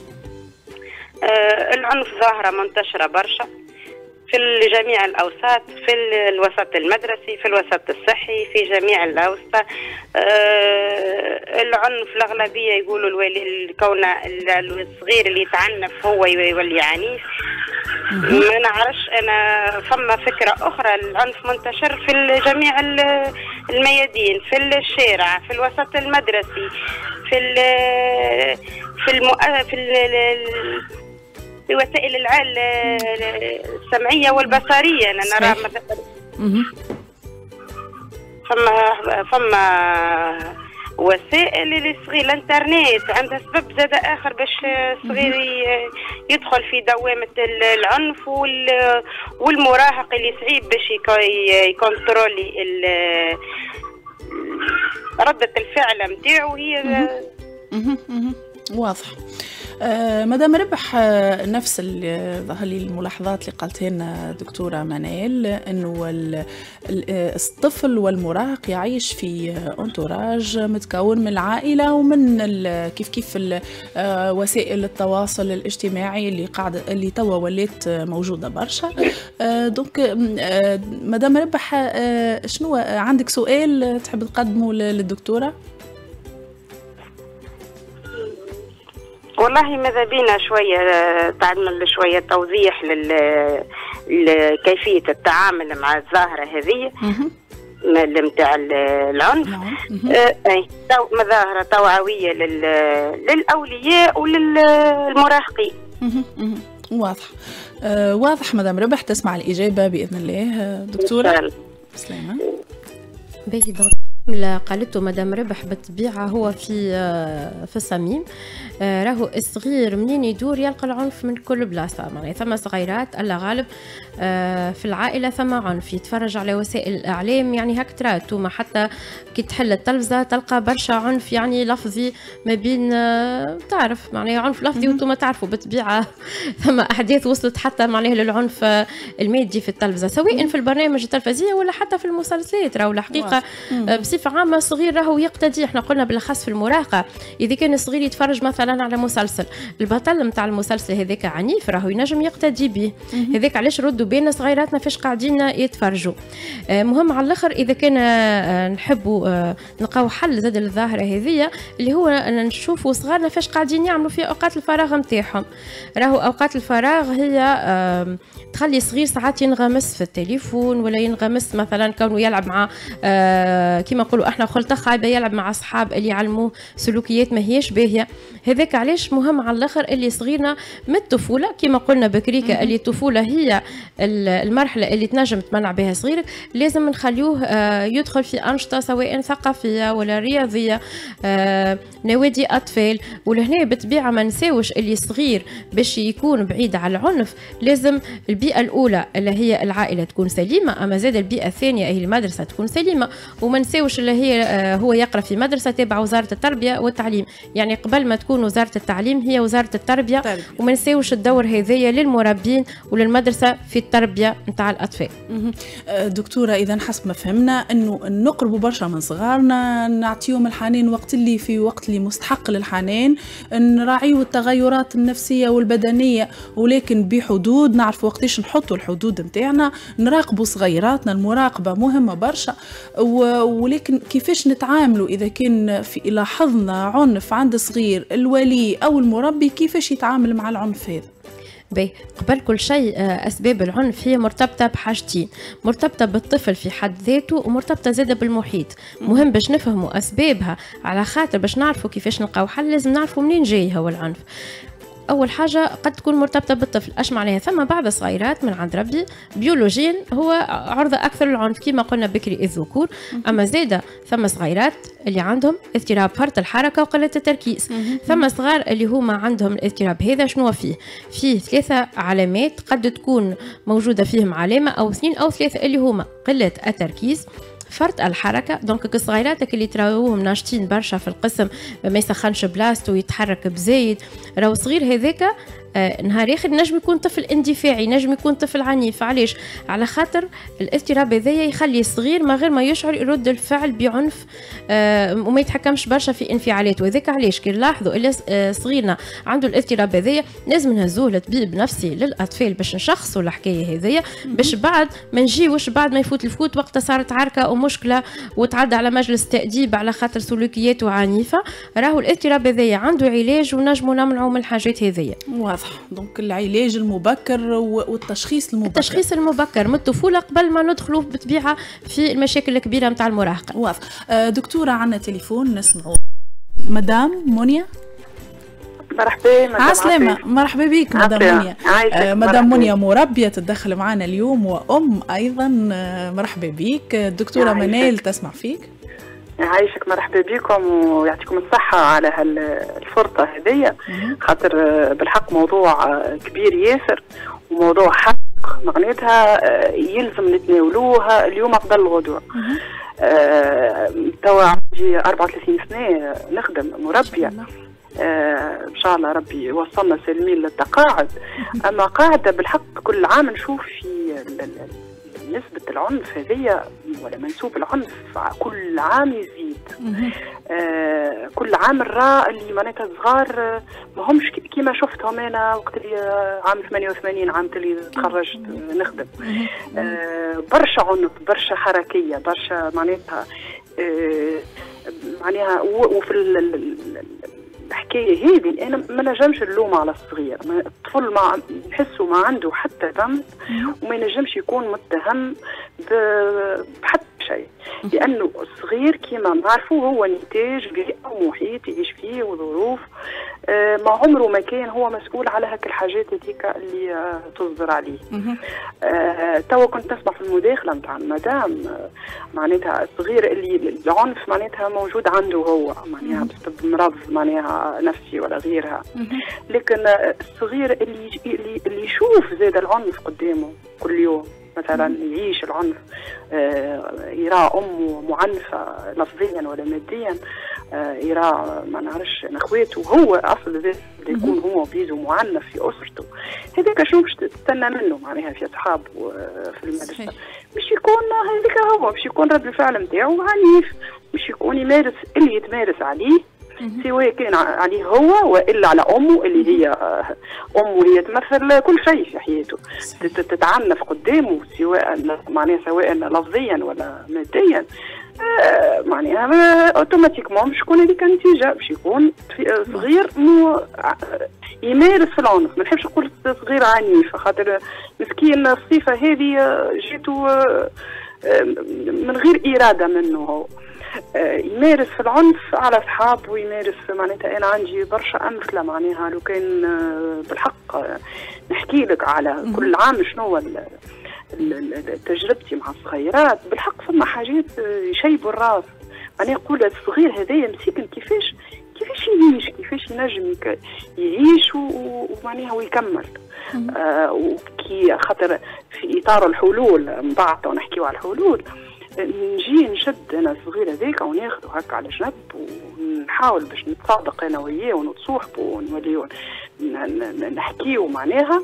[SPEAKER 5] آه العنف ظاهرة منتشرة برشا في جميع الأوساط، في الوسط المدرسي، في الوسط الصحي، في جميع الأوساط. آه العنف الأغلبية يقولوا الولي كون الصغير اللي يتعنف هو يولي عنيف. ما نعرفش أنا، فما فكرة أخرى، العنف منتشر في جميع الميادين، في الشارع، في الوسط المدرسي، في ال في الم في ال في وسائل العال السمعية والبصرية. أنا نرى مثلا فما فما وسائل للصغير، الانترنت عندها سبب زاد آخر باش الصغير يدخل في دوامة العنف، والمراهق اللي صعيب باش يكونترولي ردة الفعل متاعو هي.
[SPEAKER 3] واضح. آه مدام ربح، آه نفس ظهر لي الملاحظات اللي قالتها لنا دكتورة منال، انه الطفل والمراهق يعيش في انتوراج متكون من العائلة ومن كيف كيف آه وسائل التواصل الاجتماعي اللي قاعدة اللي توا ولات موجودة برشا. آه دونك آه مدام ربح، آه شنو عندك سؤال تحب تقدمه للدكتورة؟
[SPEAKER 5] والله ماذا بينا شوية تعمل شوية توضيح لكيفية التعامل مع الظاهرة هذه متاع العنف. اي مظاهرة توعوية للأولياء وللمراهقين.
[SPEAKER 3] واضح. آه واضح مدام ربح، تسمع الإجابة بإذن الله دكتورة.
[SPEAKER 4] باهي لا قالته مدام ربح بالطبيعة هو في في الصميم. راهو الصغير منين يدور يلقى العنف من كل بلاصة، معناها ثم صغيرات الله غالب في العائلة ثم عنف، يتفرج على وسائل الإعلام يعني هك ترى توما حتى كي تحل التلفزة تلقى برشا عنف يعني لفظي ما بين تعرف معناها عنف لفظي وانتم تعرفوا بالطبيعة ثم أحداث وصلت حتى معناها للعنف المادي في التلفزة سواء في البرنامج التلفزية ولا حتى في المسلسلات. راهو الحقيقة بصفة عامة الصغير راهو يقتدي، احنا قلنا بالأخص في المراهقة إذا كان الصغير يتفرج مثلا على مسلسل البطل نتاع المسلسل هذاك عنيف راهو ينجم يقتدي به، هذاك علاش ردوا بين صغيراتنا فاش قاعدين يتفرجوا. مهم على الاخر اذا كان نحبوا نلقاو حل زاد للظاهره هذه اللي هو نشوفوا صغارنا فاش قاعدين يعملوا في اوقات الفراغ نتاعهم. راهو اوقات الفراغ هي تخلي صغير ساعات ينغمس في التليفون ولا ينغمس مثلا كونه يلعب مع كما نقولوا احنا خلطه خايبه يلعب مع اصحاب اللي يعلموه سلوكيات ما هيش باهيه. هذاك علاش مهم على الاخر اللي صغيرنا من الطفوله كما قلنا بكريكه اللي الطفوله هي المرحله اللي تنجم تمنع بها صغيرك، لازم نخليوه يدخل في انشطه سواء ثقافيه ولا رياضيه، نوادي اطفال. ولهنا بالطبيعه ما نساوش اللي صغير باش يكون بعيد على العنف لازم البيئه الاولى اللي هي العائله تكون سليمه، اما زاد البيئه الثانيه هي المدرسه تكون سليمه. وما نساوش اللي هي هو يقرا في مدرسه تابعه وزاره التربيه والتعليم، يعني قبل ما تكون وزاره التعليم هي وزاره التربيه. طيب. وما نساوش الدور هذايا للمربين وللمدرسه في التربيه نتاع الاطفال.
[SPEAKER 3] دكتوره اذا حسب ما فهمنا انه نقربوا برشا من صغارنا، نعطيهم الحنان وقت اللي في وقت اللي مستحق للحنان، نراعيو التغيرات النفسيه والبدنيه ولكن بحدود، نعرف وقتاش نحطوا الحدود نتاعنا، نراقبوا صغيراتنا. المراقبه مهمه برشا، ولكن كيفاش نتعاملوا اذا كان في لاحظنا عنف عند صغير، الولي او المربي كيفاش يتعامل مع العنف هذا؟
[SPEAKER 4] بي قبل كل شيء أسباب العنف هي مرتبطة بحاجتين، مرتبطة بالطفل في حد ذاته ومرتبطة زادة بالمحيط. مهم باش نفهموا أسبابها على خاطر باش نعرفوا كيفاش نلقاو حل لازم نعرفوا منين جاي هو العنف. أول حاجة قد تكون مرتبطة بالطفل، أش معناها ثم بعض الصغيرات من عند ربي بيولوجيا هو عرضة أكثر للعنف كما قلنا بكري الذكور، أما زادة ثم صغيرات اللي عندهم اضطراب فرط الحركة وقلة التركيز. ثم صغار اللي هما عندهم الاضطراب هذا شنو فيه؟ فيه ثلاثة علامات قد تكون موجودة فيهم علامة أو اثنين أو ثلاثة اللي هما قلة التركيز، فرط الحركه. دونك صغيراتك اللي تراوهم ناشطين برشا في القسم ما يسخنش بلاصتو ويتحرك بزايد، راهو صغير هذاك آه نهار اخر نجم يكون طفل اندفاعي، نجم يكون طفل عنيف. علاش؟ على خاطر الاضطراب هذايا يخلي الصغير ما غير ما يشعر يرد الفعل بعنف آه وما يتحكمش برشا في انفعالاته. وذاك علاش كي نلاحظوا اللي آه صغيرنا عنده الاضطراب هذايا لازم نهزوه لطبيب نفسي للاطفال باش نشخصوا الحكايه هذايا، باش بعد ما نجيوش بعد ما يفوت الفوت وقتها صارت عركه ومشكله وتعدى على مجلس تأديب على خاطر سلوكياته عنيفه. راهو الاضطراب هذايا عنده علاج ونجموا نمنعوا من الحاجات هذيا.
[SPEAKER 3] واضح. دونك العلاج المبكر والتشخيص المبكر،
[SPEAKER 4] التشخيص المبكر من الطفوله قبل ما ندخلوا بالطبيعه في المشاكل الكبيره نتاع المراهقه.
[SPEAKER 3] واضح. دكتوره عندنا تليفون نسمعوا مدام منيا.
[SPEAKER 6] مرحبا مدام
[SPEAKER 3] عسلامة. مرحبا بك مدام منيا. آه مدام منيا مربية تتدخل معنا اليوم وأم أيضا. آه مرحبا بك. الدكتورة منال تسمع فيك.
[SPEAKER 6] يعيشك. مرحبا بكم ويعطيكم الصحة على هالفرصة هذه، خاطر بالحق موضوع كبير ياسر وموضوع حق معناتها يلزم نتناولوها اليوم قبل الغدوة. توا عندي أربعة وثلاثين سنة نخدم مربية، آه ان شاء الله ربي يوصلنا سالمين للتقاعد. اما قاعده بالحق كل عام نشوف في نسبه العنف هذه ولا منسوب العنف كل عام يزيد. آه كل عام الراء اللي معناتها صغار ما همش كيما شفتهم انا وقت اللي عام ثمانية وثمانين عام اللي تخرجت نخدم. آه برشا عنف، برشا حركيه، برشا معناتها آه معناها. وفي الحكايه هذه انا ما نجمش نلوم على الصغير، الطفل ما نحسه ما عنده حتى ذنب وما ينجمش يكون متهم حتى شيء، لانه الصغير كما نعرفوا هو نتاج بيئه ومحيط يعيش فيه وظروف، آه ما عمره ما كان هو مسؤول على هك الحاجات هذيك اللي آه تصدر عليه. آه توا كنت نسمع في المداخله نتاع المدام، آه معناتها الصغير اللي العنف معناتها موجود عنده هو، معناها بسبب مرض معناها نفسي ولا غيرها، لكن آه الصغير اللي اللي, اللي يشوف زاد العنف قدامه كل يوم، مثلا يعيش العنف، آه يرى امه معنفه لفظيا ولا ماديا، آه يرى ما نعرفش اخواته، هو اصلا ذات يكون هو بيزو معنف في اسرته، هذاك شنو باش تستنى منه معناها في اصحابه في المدرسه؟ باش يكون هذاك هو باش يكون رد الفعل نتاعو عنيف، باش يكون يمارس اللي يتمارس عليه، سواء كان عليه هو والا على امه اللي هي امه هي تمثل كل شيء في حياته، تتعنف قدامه سواء معناها سواء لفظيا ولا ماديا، آه معناها اوتوماتيكمون باش تكون هذيك النتيجه، باش يكون صغير مو يمارس في العنف. ما نحبش نقول صغير عنيف خاطر مسكين الصفه هذه جاتو من غير اراده منه هو، يمارس في العنف على اصحابه ويمارس معناتها. انا عندي برشا امثله معناها لو كان بالحق نحكي لك على كل عام شنو تجربتي مع الصغيرات، بالحق فما حاجات يشيبوا الراس. انا نقول الصغير هذايا مسكين كيفاش كيفاش يعيش، كيفاش ينجم يعيش ومعناها ويكمل. آه وكي خاطر في اطار الحلول من بعد ونحكيو على الحلول، نجي نشد انا الصغير هذاك وناخذه هكا على جنب ونحاول باش نتصادق انا وياه ونتصوحبوا ونوليو نحكيو معناها،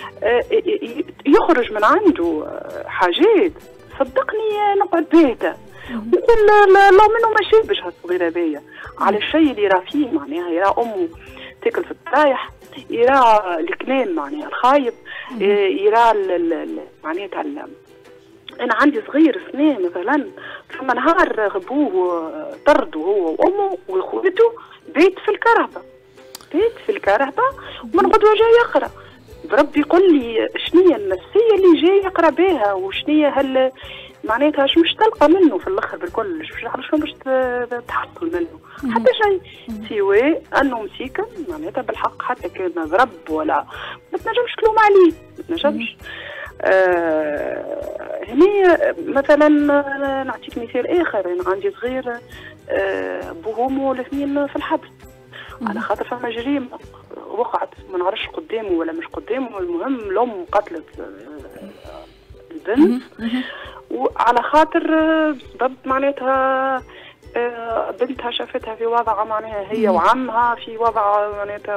[SPEAKER 6] يخرج من عنده حاجات صدقني نقعد باهته نقول لو منه ما شابش هالصغير هذايا على الشيء اللي راه فيه، معناها يرى امه تاكل في الطايح، يرى الكلام معناها الخايب، يرى معناتها أنا عندي صغير سنين مثلا، فما نهار غبوه طردوا هو وأمه وإخوته، بيت في الكرهبة بيت في الكرهبة ومن غدوة جاي يقرأ. بربي يقول لي شنية النفسية اللي جاي يقرأ بها وشنية هال معناتها شو مش تلقى منه في الآخر بالكل، شو باش تحصل منه حتى شيء، سواء أنه مسيكن معناتها بالحق حتى كان ضرب ولا ما تنجمش تلوم عليه، ما تنجمش. آه هني مثلا نعطيك مثال اخر، انا عندي صغير آه بوهمو الاثنين في الحبس على خاطر فما جريمه وقعت، ما نعرفش قدامه ولا مش قدامه، المهم الام قتلت آه البنت وعلى خاطر بسبب معناتها آه بنتها شافتها في وضع معناها هي وعمها في وضع معناتها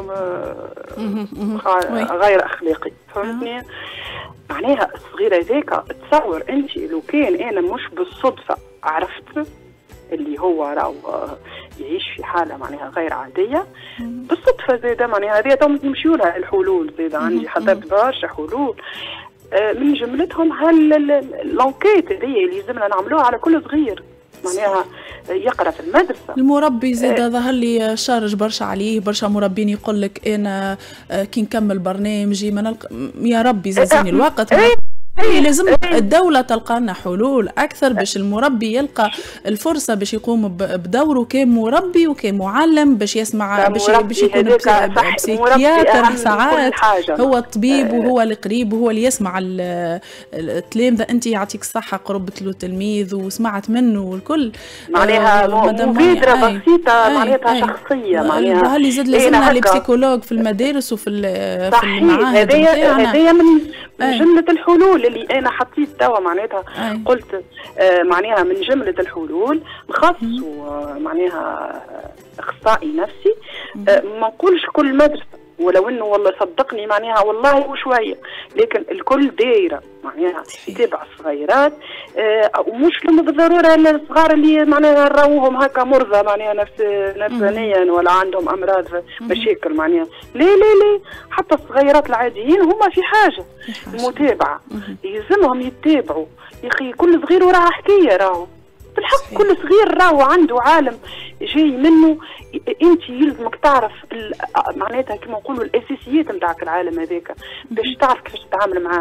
[SPEAKER 6] غير اخلاقي، فهمتني؟ معناها الصغير هذاك تصور انت لو كان انا مش بالصدفه عرفت اللي هو راهو يعيش في حاله معناها غير عاديه بالصدفه زاده، معناها هذه تو نمشيو لها الحلول زاده، عندي حضرت برشا حلول من جملتهم هاللونكيت اللي لازمنا نعملوها على كل صغير معناها يقرا في المدرسه. المربي
[SPEAKER 3] زاد آه ظهر لي شارج برشا عليه، برشا مربين يقول لك انا كي نكمل برنامجي ما نلقى يا ربي زازني الوقت.
[SPEAKER 6] آه
[SPEAKER 3] هي لازم الدولة تلقى لنا حلول أكثر باش المربي يلقى الفرصة باش يقوم بدوره كمربي وكمعلم، باش يسمع باش باش يكون بسيكياتر ساعات، هو الطبيب وهو القريب وهو اللي يسمع التلامذة. أنت يعطيك الصحة قربت له تلميذ وسمعت منه والكل
[SPEAKER 6] معناها مبادرة بسيطة معناتها شخصية، معناها
[SPEAKER 3] هل زاد لازمنا البسيكولوج في المدارس وفي في المعاهد نتاعنا.
[SPEAKER 6] هذه من جملة الحلول اللي انا حطيت توا معناتها أي. قلت آه معناها من جمله الحلول نخصصوا آه معناها اخصائي نفسي، آه ما نقولش كل مدرسه ولو انه والله صدقني معناها والله وشويه، لكن الكل دايره معناها يتابع الصغيرات، آه ومش لهم بالضروره الصغار اللي معناها نراوهم هكا مرضى معناها نفس نفسانيا ولا عندهم امراض مشاكل معناها، لا لا لا حتى الصغيرات العاديين هما في حاجه متابعه، يلزمهم يتابعوا يا اخي. كل صغير وراه حكايه راهو بالحق، كل صغير راهو عنده عالم جاي منه، انت يلزمك تعرف معناتها كما نقولوا الاساسيات نتاعك العالم هذاك باش تعرف كيفاش تتعامل معاه.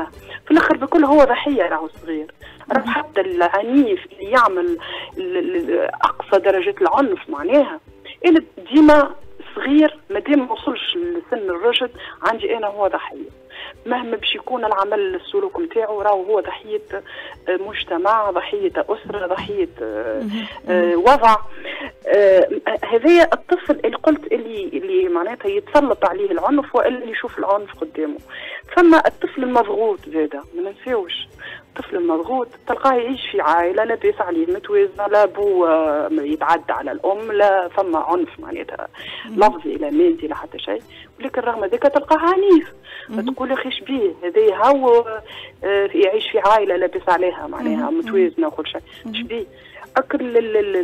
[SPEAKER 6] في الاخر بكل هو ضحيه راهو صغير. راه حتى العنيف اللي يعمل اقصى درجه العنف معناها اللي ديما صغير مادام ما وصلش لسن الرشد عندي انا هو ضحيه، مهما باش يكون العمل السلوك نتاعو راهو هو ضحيه مجتمع، ضحيه اسره، ضحيه وضع. هذايا الطفل اللي قلت اللي اللي معناتها يتسلط عليه العنف واللي يشوف العنف قدامه. ثم الطفل المضغوط زاده ما ننساوش، الطفل المضغوط تلقاه يعيش في عائله لاباس عليه متوازنه، لا بو يتعدى على الام، لا ثم عنف معناتها لفظي لا مادي لا حتى شيء، ولكن رغم ذلك تلقاه عنيف. تقول اخي شبيه هذا هو يعيش في عائله لاباس عليها معناها متوازنه وكل شيء، شبيه اكل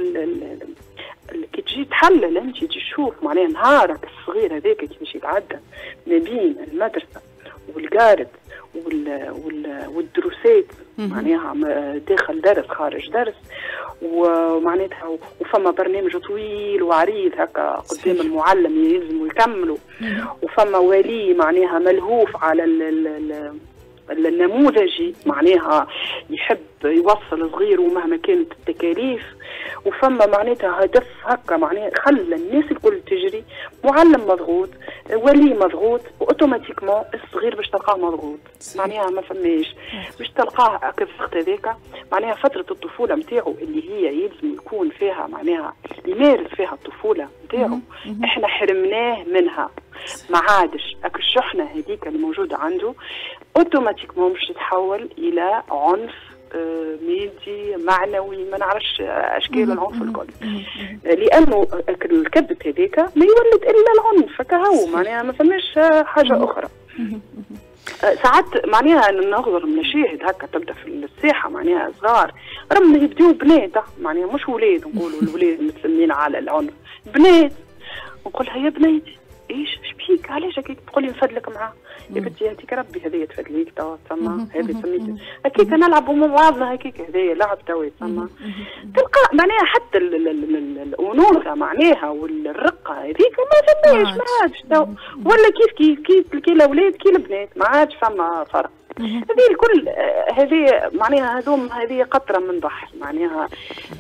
[SPEAKER 6] كي تجي تحلل انت تجي تشوف معناها نهارك الصغير هذاك كيفاش يتعدى ما بين المدرسه والقارد وال وال والدروسات معناها داخل درس خارج درس، ومعناتها وفما برنامج طويل وعريض هكا قدام المعلم يلزم يكملوا، وفما ولي معناها ملهوف على ال ال النموذجي معناها يحب يوصل صغيره مهما كانت التكاليف، وفما معناتها هدف هكا معناها خلى الناس الكل تجري، معلم مضغوط، ولي مضغوط، واوتوماتيكمون الصغير باش تلقاه مضغوط معناها ما فماش باش تلقاه هكا في الوقت هذاك معناها فتره الطفوله نتاعو اللي هي يلزم يكون فيها معناها يمارس فيها الطفوله نتاعو، احنا حرمناه منها ما عادش هاك الشحنه هذيك اللي موجوده عنده اوتوماتيكمون باش تتحول الى عنف مادي معنوي ما نعرفش اشكال العنف الكل، لانه الكبت هذيك ما يولد الا العنف هكا هو معناها ما فماش حاجه اخرى. ساعات معناها نغضر مشاهد هكا تبدا في الساحه معناها صغار راهم يبداو بنات معناها مش ولاد، نقولوا الولاد متسمين على العنف بنات، نقولها يا بنيتي ايش شبيك علاش هكاك تقول لي نفدلك معاه يا بنتي هاتيك ربي هذايا تفدليك توا تما هذه سميتي هكاك نلعبوا مع بعضنا هكاك هذايا لعب توا تما تلقى معناها حتى الانوثه معناها والرقه هذيك ما فماش ما عادش ولا كيف كيف كيف كي الاولاد كي البنات ما عادش فما فرق. هذه الكل هذه معناها هذوم هذه قطره من بحر معناها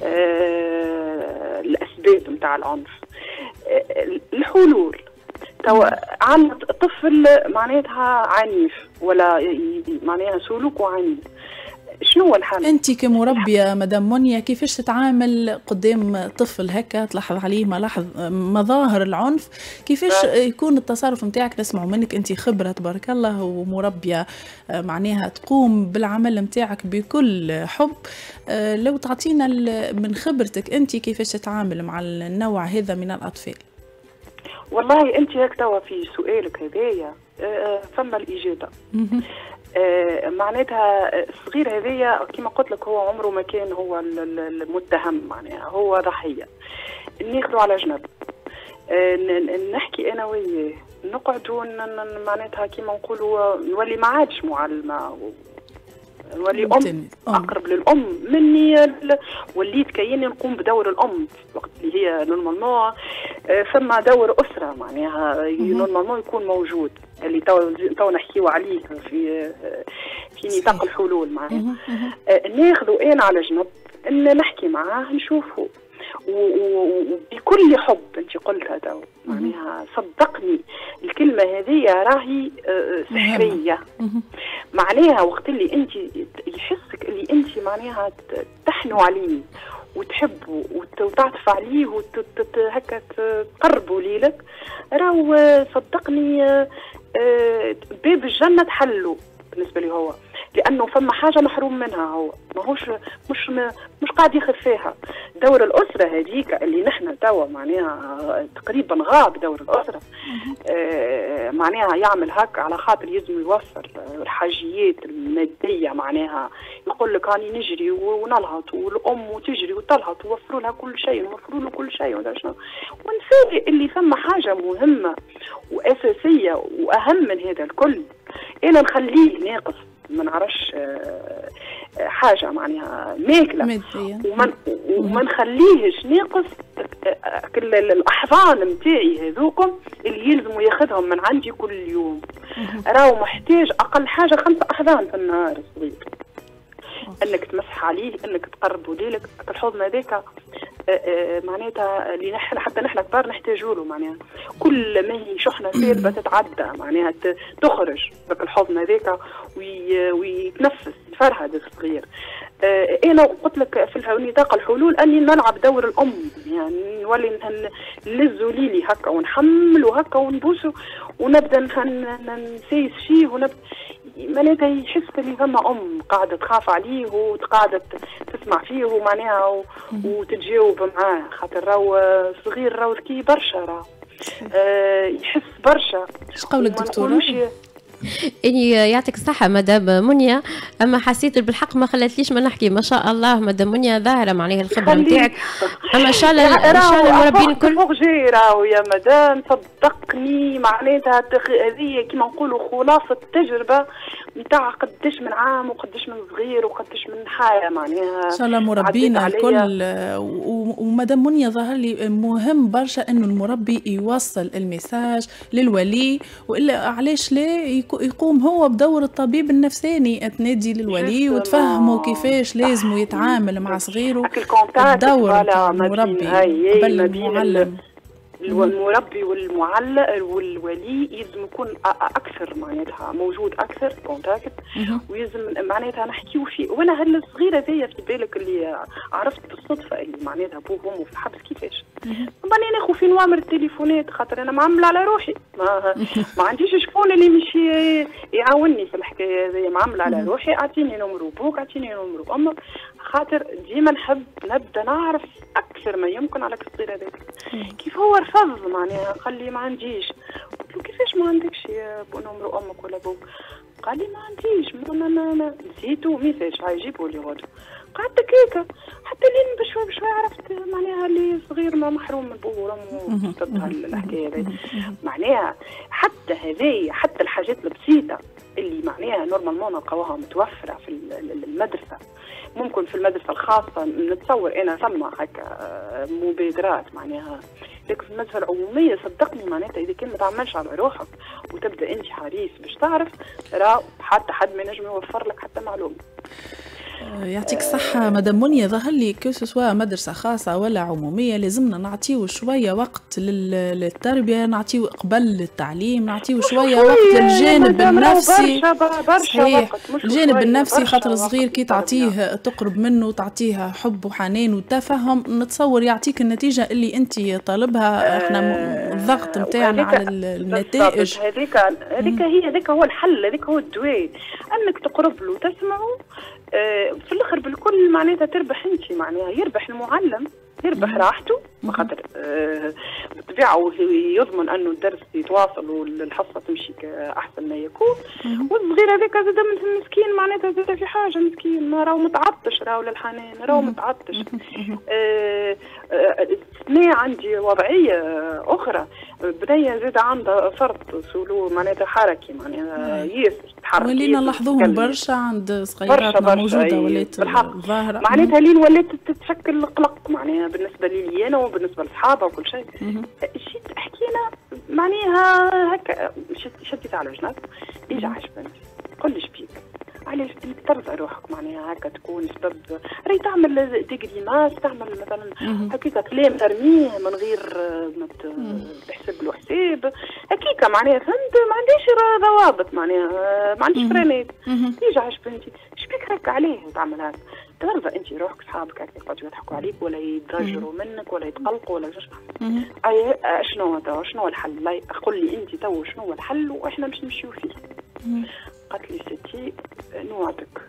[SPEAKER 6] آه الاسباب نتاع العنف. آه الحلول تو عن طفل معناتها عنيف ولا معناها سلوكه عنيف، شنو هو الحل؟
[SPEAKER 3] انت كمربيه مدام منيا كيفاش تتعامل قدام طفل هكا تلاحظ عليه ملاحظ مظاهر العنف، كيفاش أه. يكون التصرف نتاعك؟ نسمع منك انت خبره تبارك الله ومربيه معناها تقوم بالعمل نتاعك بكل حب، لو تعطينا من خبرتك انت كيفاش تتعامل مع النوع هذا من الاطفال؟
[SPEAKER 6] والله انت هيك توا في سؤالك هذايا فما الاجابه. آه معناتها الصغير هذايا كما قلت لك هو عمره ما كان هو المتهم معناها هو ضحيه، ناخذه على جنب آه نحكي انا وياه نقعدوا معناتها كما نقولوا نولي ما عادش معلمه نولي ام اقرب للام مني، وليت كأني نقوم بدور الام وقت اللي هي نورمالمون ثم دور اسره معناها نورمالمون يكون موجود اللي تو تو نحكيو عليه في في نطاق الحلول معناها. ناخذه انا على جنب ان نحكي معاه نشوفه وبكل حب انت قلتها تو معناها صدقني الكلمه هذه راهي سحريه معناها وقت اللي انت يحسك اللي انت معناها تحنوا عليه وتحبه وتعطف عليه وهكا تقربوا ليلك راهو صدقني باب الجنه تحلوا بالنسبه لي هو، لانه فما حاجه محروم منها هو ماهوش مش مش قاعد يخفيها. دور الاسره هذيك اللي نحن توا معناها تقريبا غاب دور الاسره آه معناها يعمل هكا على خاطر لازم يوفر الحاجيات الماديه معناها يقول لك راني نجري ونلهط والام وتجري وتلهط ووفروا لها كل شيء ووفروا له كل شيء ولا شنو، ونساوي اللي فما حاجه مهمه واساسيه واهم من هذا الكل انا نخليه ناقص ما نعرفش حاجه معناها ماكله وما وما نخليهش ناقص كل الاحضان نتاعي هذوكم اللي يلزموا ياخذهم من عندي كل يوم، راهو محتاج اقل حاجه خمسه احضان في النهار الصغير، انك تمسح عليه، انك تقربوا ليلك. الحضن هذاك معناتها اللي نحن حتى نحن كبار نحتاجوا له، معناها كل ما هي شحنه سالبه تتعدى معناها تخرج ذاك الحضن هذاك ويتنفس يتفرهد الصغير. انا قلت لك في النطاق الحلول اني نلعب دور الام، يعني نولي نلزوا ليلي هكا ونحملوا هكا ونبوسوا ونبدا نسيس فيه ونبدا معناتها يحس اللي ثم ام قاعده تخاف عليه وقاعده تسمع فيه ومعناها وتتجاوب معاه، خاطر راهو صغير راهو ذكي برشا، راه آه يحس برشا.
[SPEAKER 3] ايش قولك دكتوره؟
[SPEAKER 4] اني يعطيك الصحه مدام منيا، اما حسيت بالحق ما خلتليش ما نحكي. ما شاء الله مدام منيا ظاهره معناها الخبره نتاعك، اما ان شاء الله ان شاء الله المربين الكل
[SPEAKER 6] فوق جاي راهو يا مدام صدقني معناتها هذه كيما نقولوا خلاصه التجربه نتاع قداش من عام وقداش من صغير وقداش من حاله معناها
[SPEAKER 3] ان شاء الله مربينا الكل. ومدام منيا ظهر لي مهم برشا انه المربي يوصل الميساج للولي، والا علاش لا يقوم هو بدور الطبيب النفساني، تنادي للولي وتفهمه كيفاش لازم يتعامل مع صغيره. الدور المربي قبل المعلم،
[SPEAKER 6] المربي والمعلم والولي يلزم يكون اكثر معناتها موجود اكثر كونتاكت، ويلزم معناتها نحكيو فيه. وانا هالصغيره ذي في بالك اللي عرفت بالصدفه اللي معناتها ابوه وامه في الحبس كيفاش، ربما ناخذ في نوامر التليفونات خاطر انا معمله على روحي، ما, ما عنديش شكون اللي مش يعاونني في الحكايه هذه، معمله على روحي. اعطيني نمرو بوك، اعطيني نمرو امك، خاطر ديما نحب نبدا نعرف اكثر ما يمكن على الصغير هذاك. كيف هو رفض معناها قال لي ما عنديش، قلت له كيفاش ما عندكش يا بو نمرو امك ولا بوك؟ قال لي ما عنديش، ما ما ما نسيتو ميفاش هيجيبوا لي غدوه. قعدت هكاكا حتى لين بشوي بشوي عرفت معناها اللي صغير ما محروم من بوه وامه وصدها الحكايه هذه. معناها حتى هذه حتى الحاجات البسيطه اللي معناها نورمالمون نلقاوها متوفره في المدرسه، ممكن في المدرسه الخاصه نتصور انا ثم هكا مبادرات معناها، لكن في المدرسه العموميه صدقني معناتها اذا كان ما تعملش على روحك وتبدا انت حريص باش تعرف، راه حتى حد ما ينجم يوفر لك حتى معلومه.
[SPEAKER 3] يعطيك الصحة مدام منيا، ظهر لي كو سواء مدرسة خاصة ولا عمومية لازمنا نعطيو شوية وقت للتربية، نعطيو قبل للتعليم، نعطيو شوية وقت للجانب النفسي. صحيح الجانب النفسي خاطر الصغير كي تعطيه تقرب منه تعطيه حب وحنان وتفهم، نتصور يعطيك النتيجة اللي انت طالبها. احنا الضغط نتاعنا على النتائج
[SPEAKER 6] هذيك هذيك هي هذيك هو الحل، هذيك هو الدواء، انك تقرب له تسمعه. آه في الاخر بالكل معناتها تربح انت، معناها يربح المعلم يربح راحته، خاطر آه بالطبيعه يضمن انه الدرس يتواصل والحصه تمشي احسن ما يكون. والصغير هذاك زاد من مسكين معناتها زاد في حاجه مسكين، ما راهو متعطش، راهو للحنان راهو متعطش. آه آه انا عندي وضعيه اخرى، بنيه زاد عندها فرط سلوك معناتها حركي، معناها ياسر تحرك.
[SPEAKER 3] ولينا نلاحظوهم برشا عند صغيراتنا موجوده ولات ظاهره
[SPEAKER 6] معناتها لين ولات تتشكل قلق معناها بالنسبه لي انا وبالنسبه لاصحابها وكل شيء. جيت حكينا معناها هكا شديت على جنب، اجا عجبني قول لي شبيك علاش ترفع روحك معناها هكا تكون سبب راهي تعمل ديغريماس، تعمل مثلا هكاكا كلام ترميه من غير ما تحسب له حساب هكاكا معناها، فهمت؟ ما عنديش ضوابط معناها، ما عنديش فرينات. يجي عايش بنتي شبيك هكا عليه تعمل هكا؟ ترضى انت روحك صحابك هكا يقعدوا يضحكوا عليك ولا يتضجروا منك ولا يتقلقوا ولا جوش. اي شنو هذا؟ شنو الحل؟ قول لي انت تو شنو هو الحل واحنا باش نمشيو فيه. قالت لي ستي نوعدك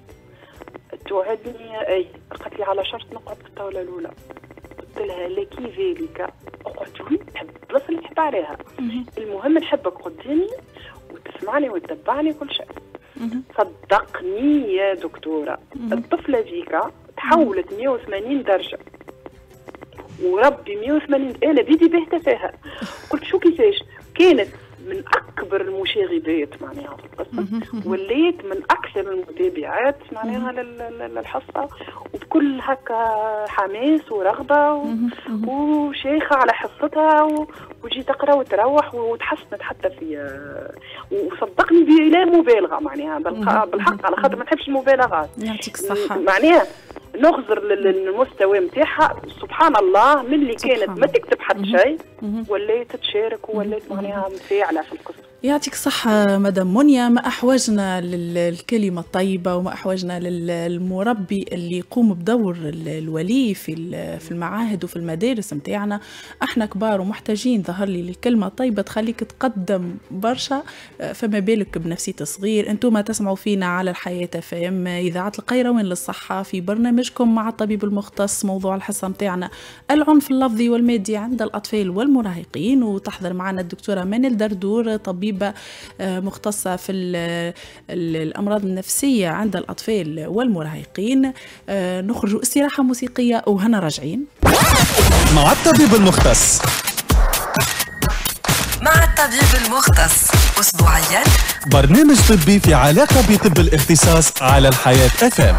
[SPEAKER 6] توعدني اي، قالت لي على شرط نقعد في الطاوله الاولى. قلت لها لكي ذلك اقعد وين تحب بس اللي تحب عليها، المهم نحبك قدامي وتسمعني وتتبعني كل شيء. صدقني يا دكتوره الطفله ذيك تحولت مية وثمانين درجه، وربي مية وثمانين انا بيدي باهته فيها. قلت شو كيفاش؟ كانت من اكبر المشاغبات معناها في القصه، وليت من اكثر المتابعات معناها للحصه، وبكل هكا حماس ورغبه وشيخه على حصتها، وتجي تقرا وتروح وتحسنت حتى في، وصدقني بلا مبالغه معناها بالحق على خاطر ما نحبش المبالغات.
[SPEAKER 3] يعطيك الصحه.
[SPEAKER 6] معناها نغزر للمستوى نتاعها سبحان الله، من اللي كانت ما تكتب حتى شيء وليت تشارك ووليت معناها مفاعله في القصه.
[SPEAKER 3] يعطيك الصحة مدام منيا. ما أحوجنا للكلمة الطيبة وما أحوجنا للمربي اللي يقوم بدور الولي في في المعاهد وفي المدارس متاعنا. احنا كبار ومحتاجين ظهر لي الكلمة الطيبة تخليك تقدم برشا، فما بالك بنفسية صغير. انتم تسمعوا فينا على الحياة اف ام إذاعة القيروان للصحة في برنامجكم مع الطبيب المختص. موضوع الحصة متاعنا العنف اللفظي والمادي عند الأطفال والمراهقين، وتحضر معنا الدكتورة منال دردور طبيب مختصة في الأمراض النفسية عند الأطفال والمراهقين. نخرج استراحة موسيقية وهنا راجعين
[SPEAKER 1] مع الطبيب المختص.
[SPEAKER 2] مع الطبيب المختص أسبوعيا
[SPEAKER 1] برنامج طبي في علاقة بطب الاختصاص على الحياة اف ام.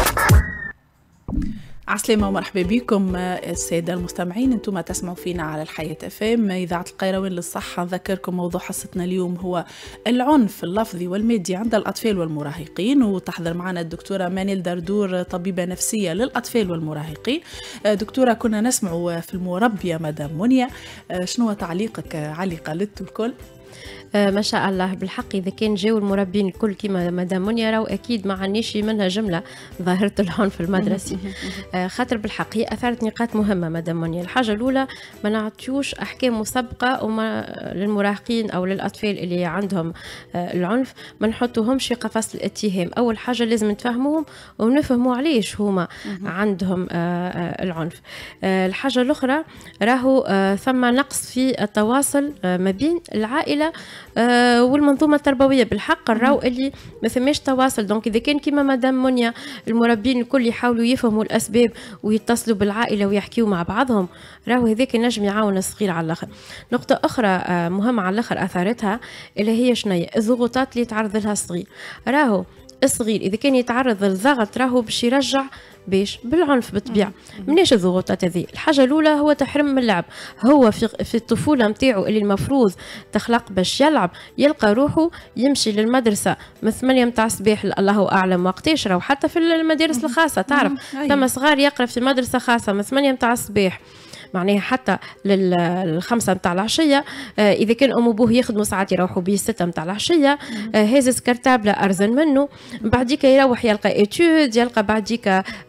[SPEAKER 3] عسلامة ومرحبا بكم السادة المستمعين. انتم تسمعوا فينا على الحياة اف ام إذاعة القيروان للصحة. نذكركم موضوع حصتنا اليوم هو العنف اللفظي والمادي عند الأطفال والمراهقين، وتحضر معنا الدكتورة منال دردور طبيبة نفسية للأطفال والمراهقين. دكتورة، كنا نسمع في المربية مدام منيا، شنو تعليقك على قالته الكل؟
[SPEAKER 4] آه ما شاء الله. بالحق إذا كان جاو المربين الكل كما مدام منيا راهو أكيد ما عنيش منها جملة ظاهرة العنف المدرسي. آه خاطر بالحق هي أثارت نقاط مهمة مدام منيا. الحاجة الأولى ما نعطيوش أحكام مسبقة وما للمراهقين أو للأطفال اللي عندهم آه العنف، ما نحطوهمش في قفص الاتهام. أول حاجة لازم نتفهموهم ونفهموا عليش هما عندهم آه آه العنف. آه الحاجة الأخرى راهو آه ثم نقص في التواصل آه ما بين العائلة آه والمنظومه التربويه. بالحق الراو اللي ما ثماش تواصل. دونك اذا كان كيما مدام منيا المربين الكل يحاولوا يفهموا الاسباب ويتصلوا بالعائله ويحكيوا مع بعضهم، راهو هذاك نجم يعاون الصغير على الاخر. نقطه اخرى آه مهمه على الاخر اثارتها اللي هي شنية الضغوطات اللي يتعرض لها الصغير. راهو الصغير اذا كان يتعرض للضغط راهو باش يرجع باش بالعنف بالطبيعه. مناش الضغوطات هذه؟ الحاجه الاولى هو تحرم من اللعب. هو في في الطفوله نتاعو اللي المفروض تخلق باش يلعب، يلقى روحه يمشي للمدرسه من ثمانية متاع الصباح الله اعلم وقتاش، راهو حتى في المدارس الخاصه تعرف ثم صغار يقرا في مدرسه خاصه من ثمانية متاع الصباح معناها حتى للخمسة متاع العشية. آه إذا كان أم وأبوه يخدموا ساعات يروحوا بيه الستة متاع العشية. آه هازز كرتابلة أرزن منه، بعديك يروح يلقى إيتود، يلقى بعديك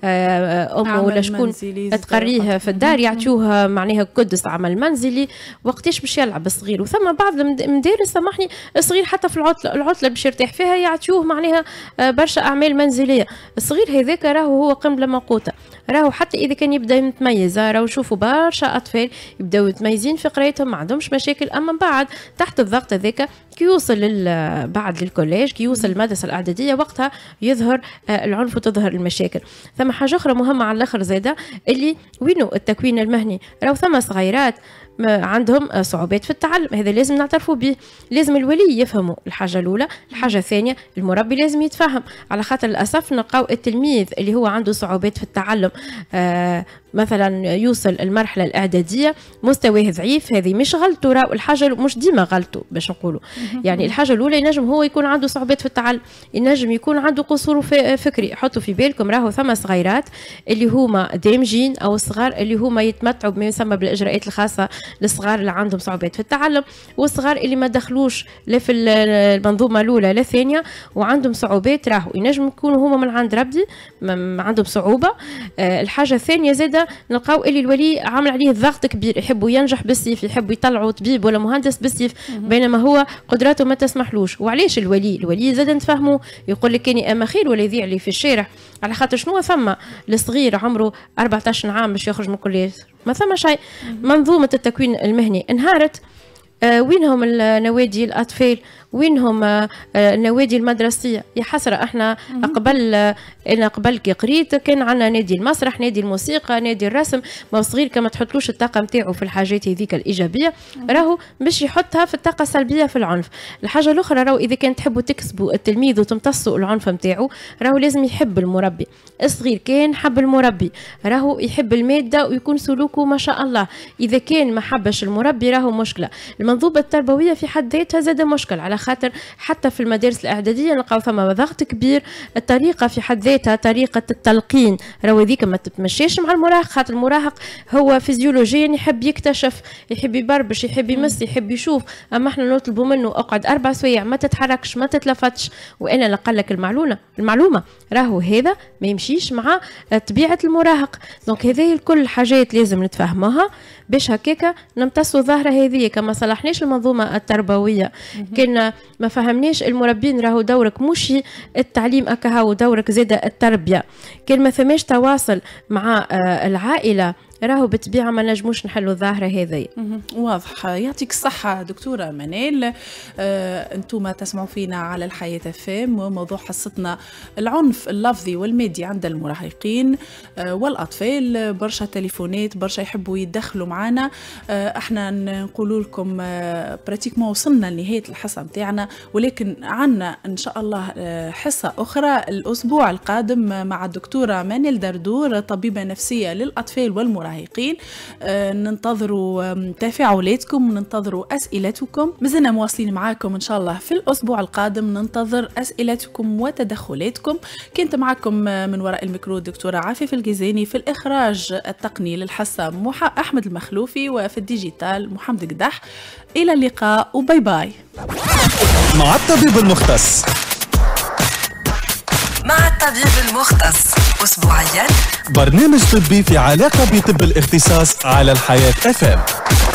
[SPEAKER 4] آه أمه ولا شكون تقريه في الدار يعطيوه معناها قدس عمل منزلي. وقتاش باش يلعب الصغير؟ وثم بعض المدارس سامحني الصغير حتى في العطلة العطلة باش يرتاح فيها يعطيوه معناها آه برشا أعمال منزلية. الصغير هذاك راهو هو قنبلة موقوتة. راهو حتى إذا كان يبدأ يتميز راهو شوفوا برشا أطفال يبداو متميزين في قرايتهم ما عندهمش مشاكل، أما بعد تحت الضغط هذاك كي يوصل بعد للكوليج كي يوصل المدرسة الإعدادية وقتها يظهر العنف وتظهر المشاكل. ثم حاجة أخرى مهمة على الآخر زادة اللي وينو التكوين المهني. راهو ثم صغيرات عندهم صعوبات في التعلم، هذا لازم نعترفوا به. لازم الولي يفهموا الحاجة الأولى. الحاجة الثانية المربي لازم يتفهم، على خاطر للأسف نلقاو التلميذ اللي هو عنده صعوبات في التعلم آه مثلا يوصل المرحلة الإعدادية مستواه ضعيف، هذه مش غلطه، راهو الحاجة مش ديما غلطه باش نقولوا. يعني الحاجة الأولى ينجم هو يكون عنده صعوبات في التعلم، ينجم يكون عنده قصور فكري. حطوا في بالكم راهو ثم صغيرات اللي هما دامجين أو الصغار اللي هما يتمتعوا بما يسمى بالإجراءات الخاصة للصغار اللي عندهم صعوبات في التعلم، والصغار اللي ما دخلوش لا في المنظومة الأولى لا الثانية وعندهم صعوبات راهو ينجم يكونوا هما من عند ربي عندهم صعوبة. آه الحاجة الثانية زادة نلقاو اللي الولي عامل عليه ضغط كبير، يحبوا ينجح بالسيف، يحبوا يطلعوا طبيب ولا مهندس بالسيف بينما هو قدراته ما تسمحلوش. وعليش الولي الولي زاد نتفهموا يقول لك كاني اما خير ولا يذيع لي في الشارع، على خاطر شنو ثم الصغير عمره أربعة عشر عام باش يخرج من الكليه ما ثم شيء. منظومه التكوين المهني انهارت آه وينهم النوادي الأطفال؟ وينهم النوادي المدرسيه؟ يا حسره، احنا قبل انا قبل كي قريت كان عندنا نادي المسرح، نادي الموسيقى، نادي الرسم. ما صغير كما تحطلوش الطاقه نتاعو في الحاجات هذيك الايجابيه راهو باش يحطها في الطاقه السلبيه في العنف. الحاجه الاخرى راهو اذا كان تحبوا تكسبوا التلميذ وتمتصوا العنف نتاعو راهو لازم يحب المربي. الصغير كان حب المربي راهو يحب الماده ويكون سلوكه ما شاء الله. اذا كان ما حبش المربي راهو مشكله. المنظومه التربويه في حد ذاتها زاد مشكل، على خاطر حتى في المدارس الاعداديه نلقاو ثم ضغط كبير. الطريقه في حد ذاتها طريقه التلقين راهو هذيك ما تتمشيش مع المراهق، خاطر المراهق هو فيزيولوجيا يحب يكتشف، يحب يبربش، يحب يمس، يحب يشوف. اما احنا نطلبوا منه اقعد اربع سوايع ما تتحركش ما تتلفتش وانا نقل لك المعلومه المعلومه راهو هذا ما يمشيش مع طبيعه المراهق. دونك هذه الكل حاجات لازم نتفهموها باش هكاكا نمتصوا الظاهره هذه. كما صلحناش المنظومه التربويه، كنا ما فهمناش المربين راهو دورك مش التعليم اكاهو، دورك زاده التربيه. كان ما فماش تواصل مع العائله راهو بالطبيعه ما نجموش نحلوا الظاهره هذه.
[SPEAKER 3] واضح. يعطيك الصحه دكتوره منال. آه، انتم تسمعوا فينا على الحياه فام، وموضوع حصتنا العنف اللفظي والمادي عند المراهقين آه والاطفال. برشا تليفونات، برشا يحبوا يتدخلوا معنا. آه، احنا نقول لكم آه براتيكمون وصلنا لنهايه الحصه نتاعنا، ولكن عندنا ان شاء الله آه حصه اخرى الاسبوع القادم مع الدكتوره منال دردور، طبيبه نفسيه للاطفال والمراهقين. أه ننتظروا تفاعلاتكم، ننتظروا أسئلتكم. مازلنا مواصلين معاكم إن شاء الله في الأسبوع القادم، ننتظر أسئلتكم وتدخلاتكم. كنت معكم من وراء الميكرو الدكتورة عفيف الجزاني، في الإخراج التقني للحصة أحمد المخلوفي، وفي الديجيتال محمد قدح. إلى اللقاء وباي باي.
[SPEAKER 1] مع الطبيب المختص.
[SPEAKER 2] مع الطبيب المختص أسبوعيا
[SPEAKER 1] برنامج طبي في علاقة بطب الاختصاص على الحياة اف ام.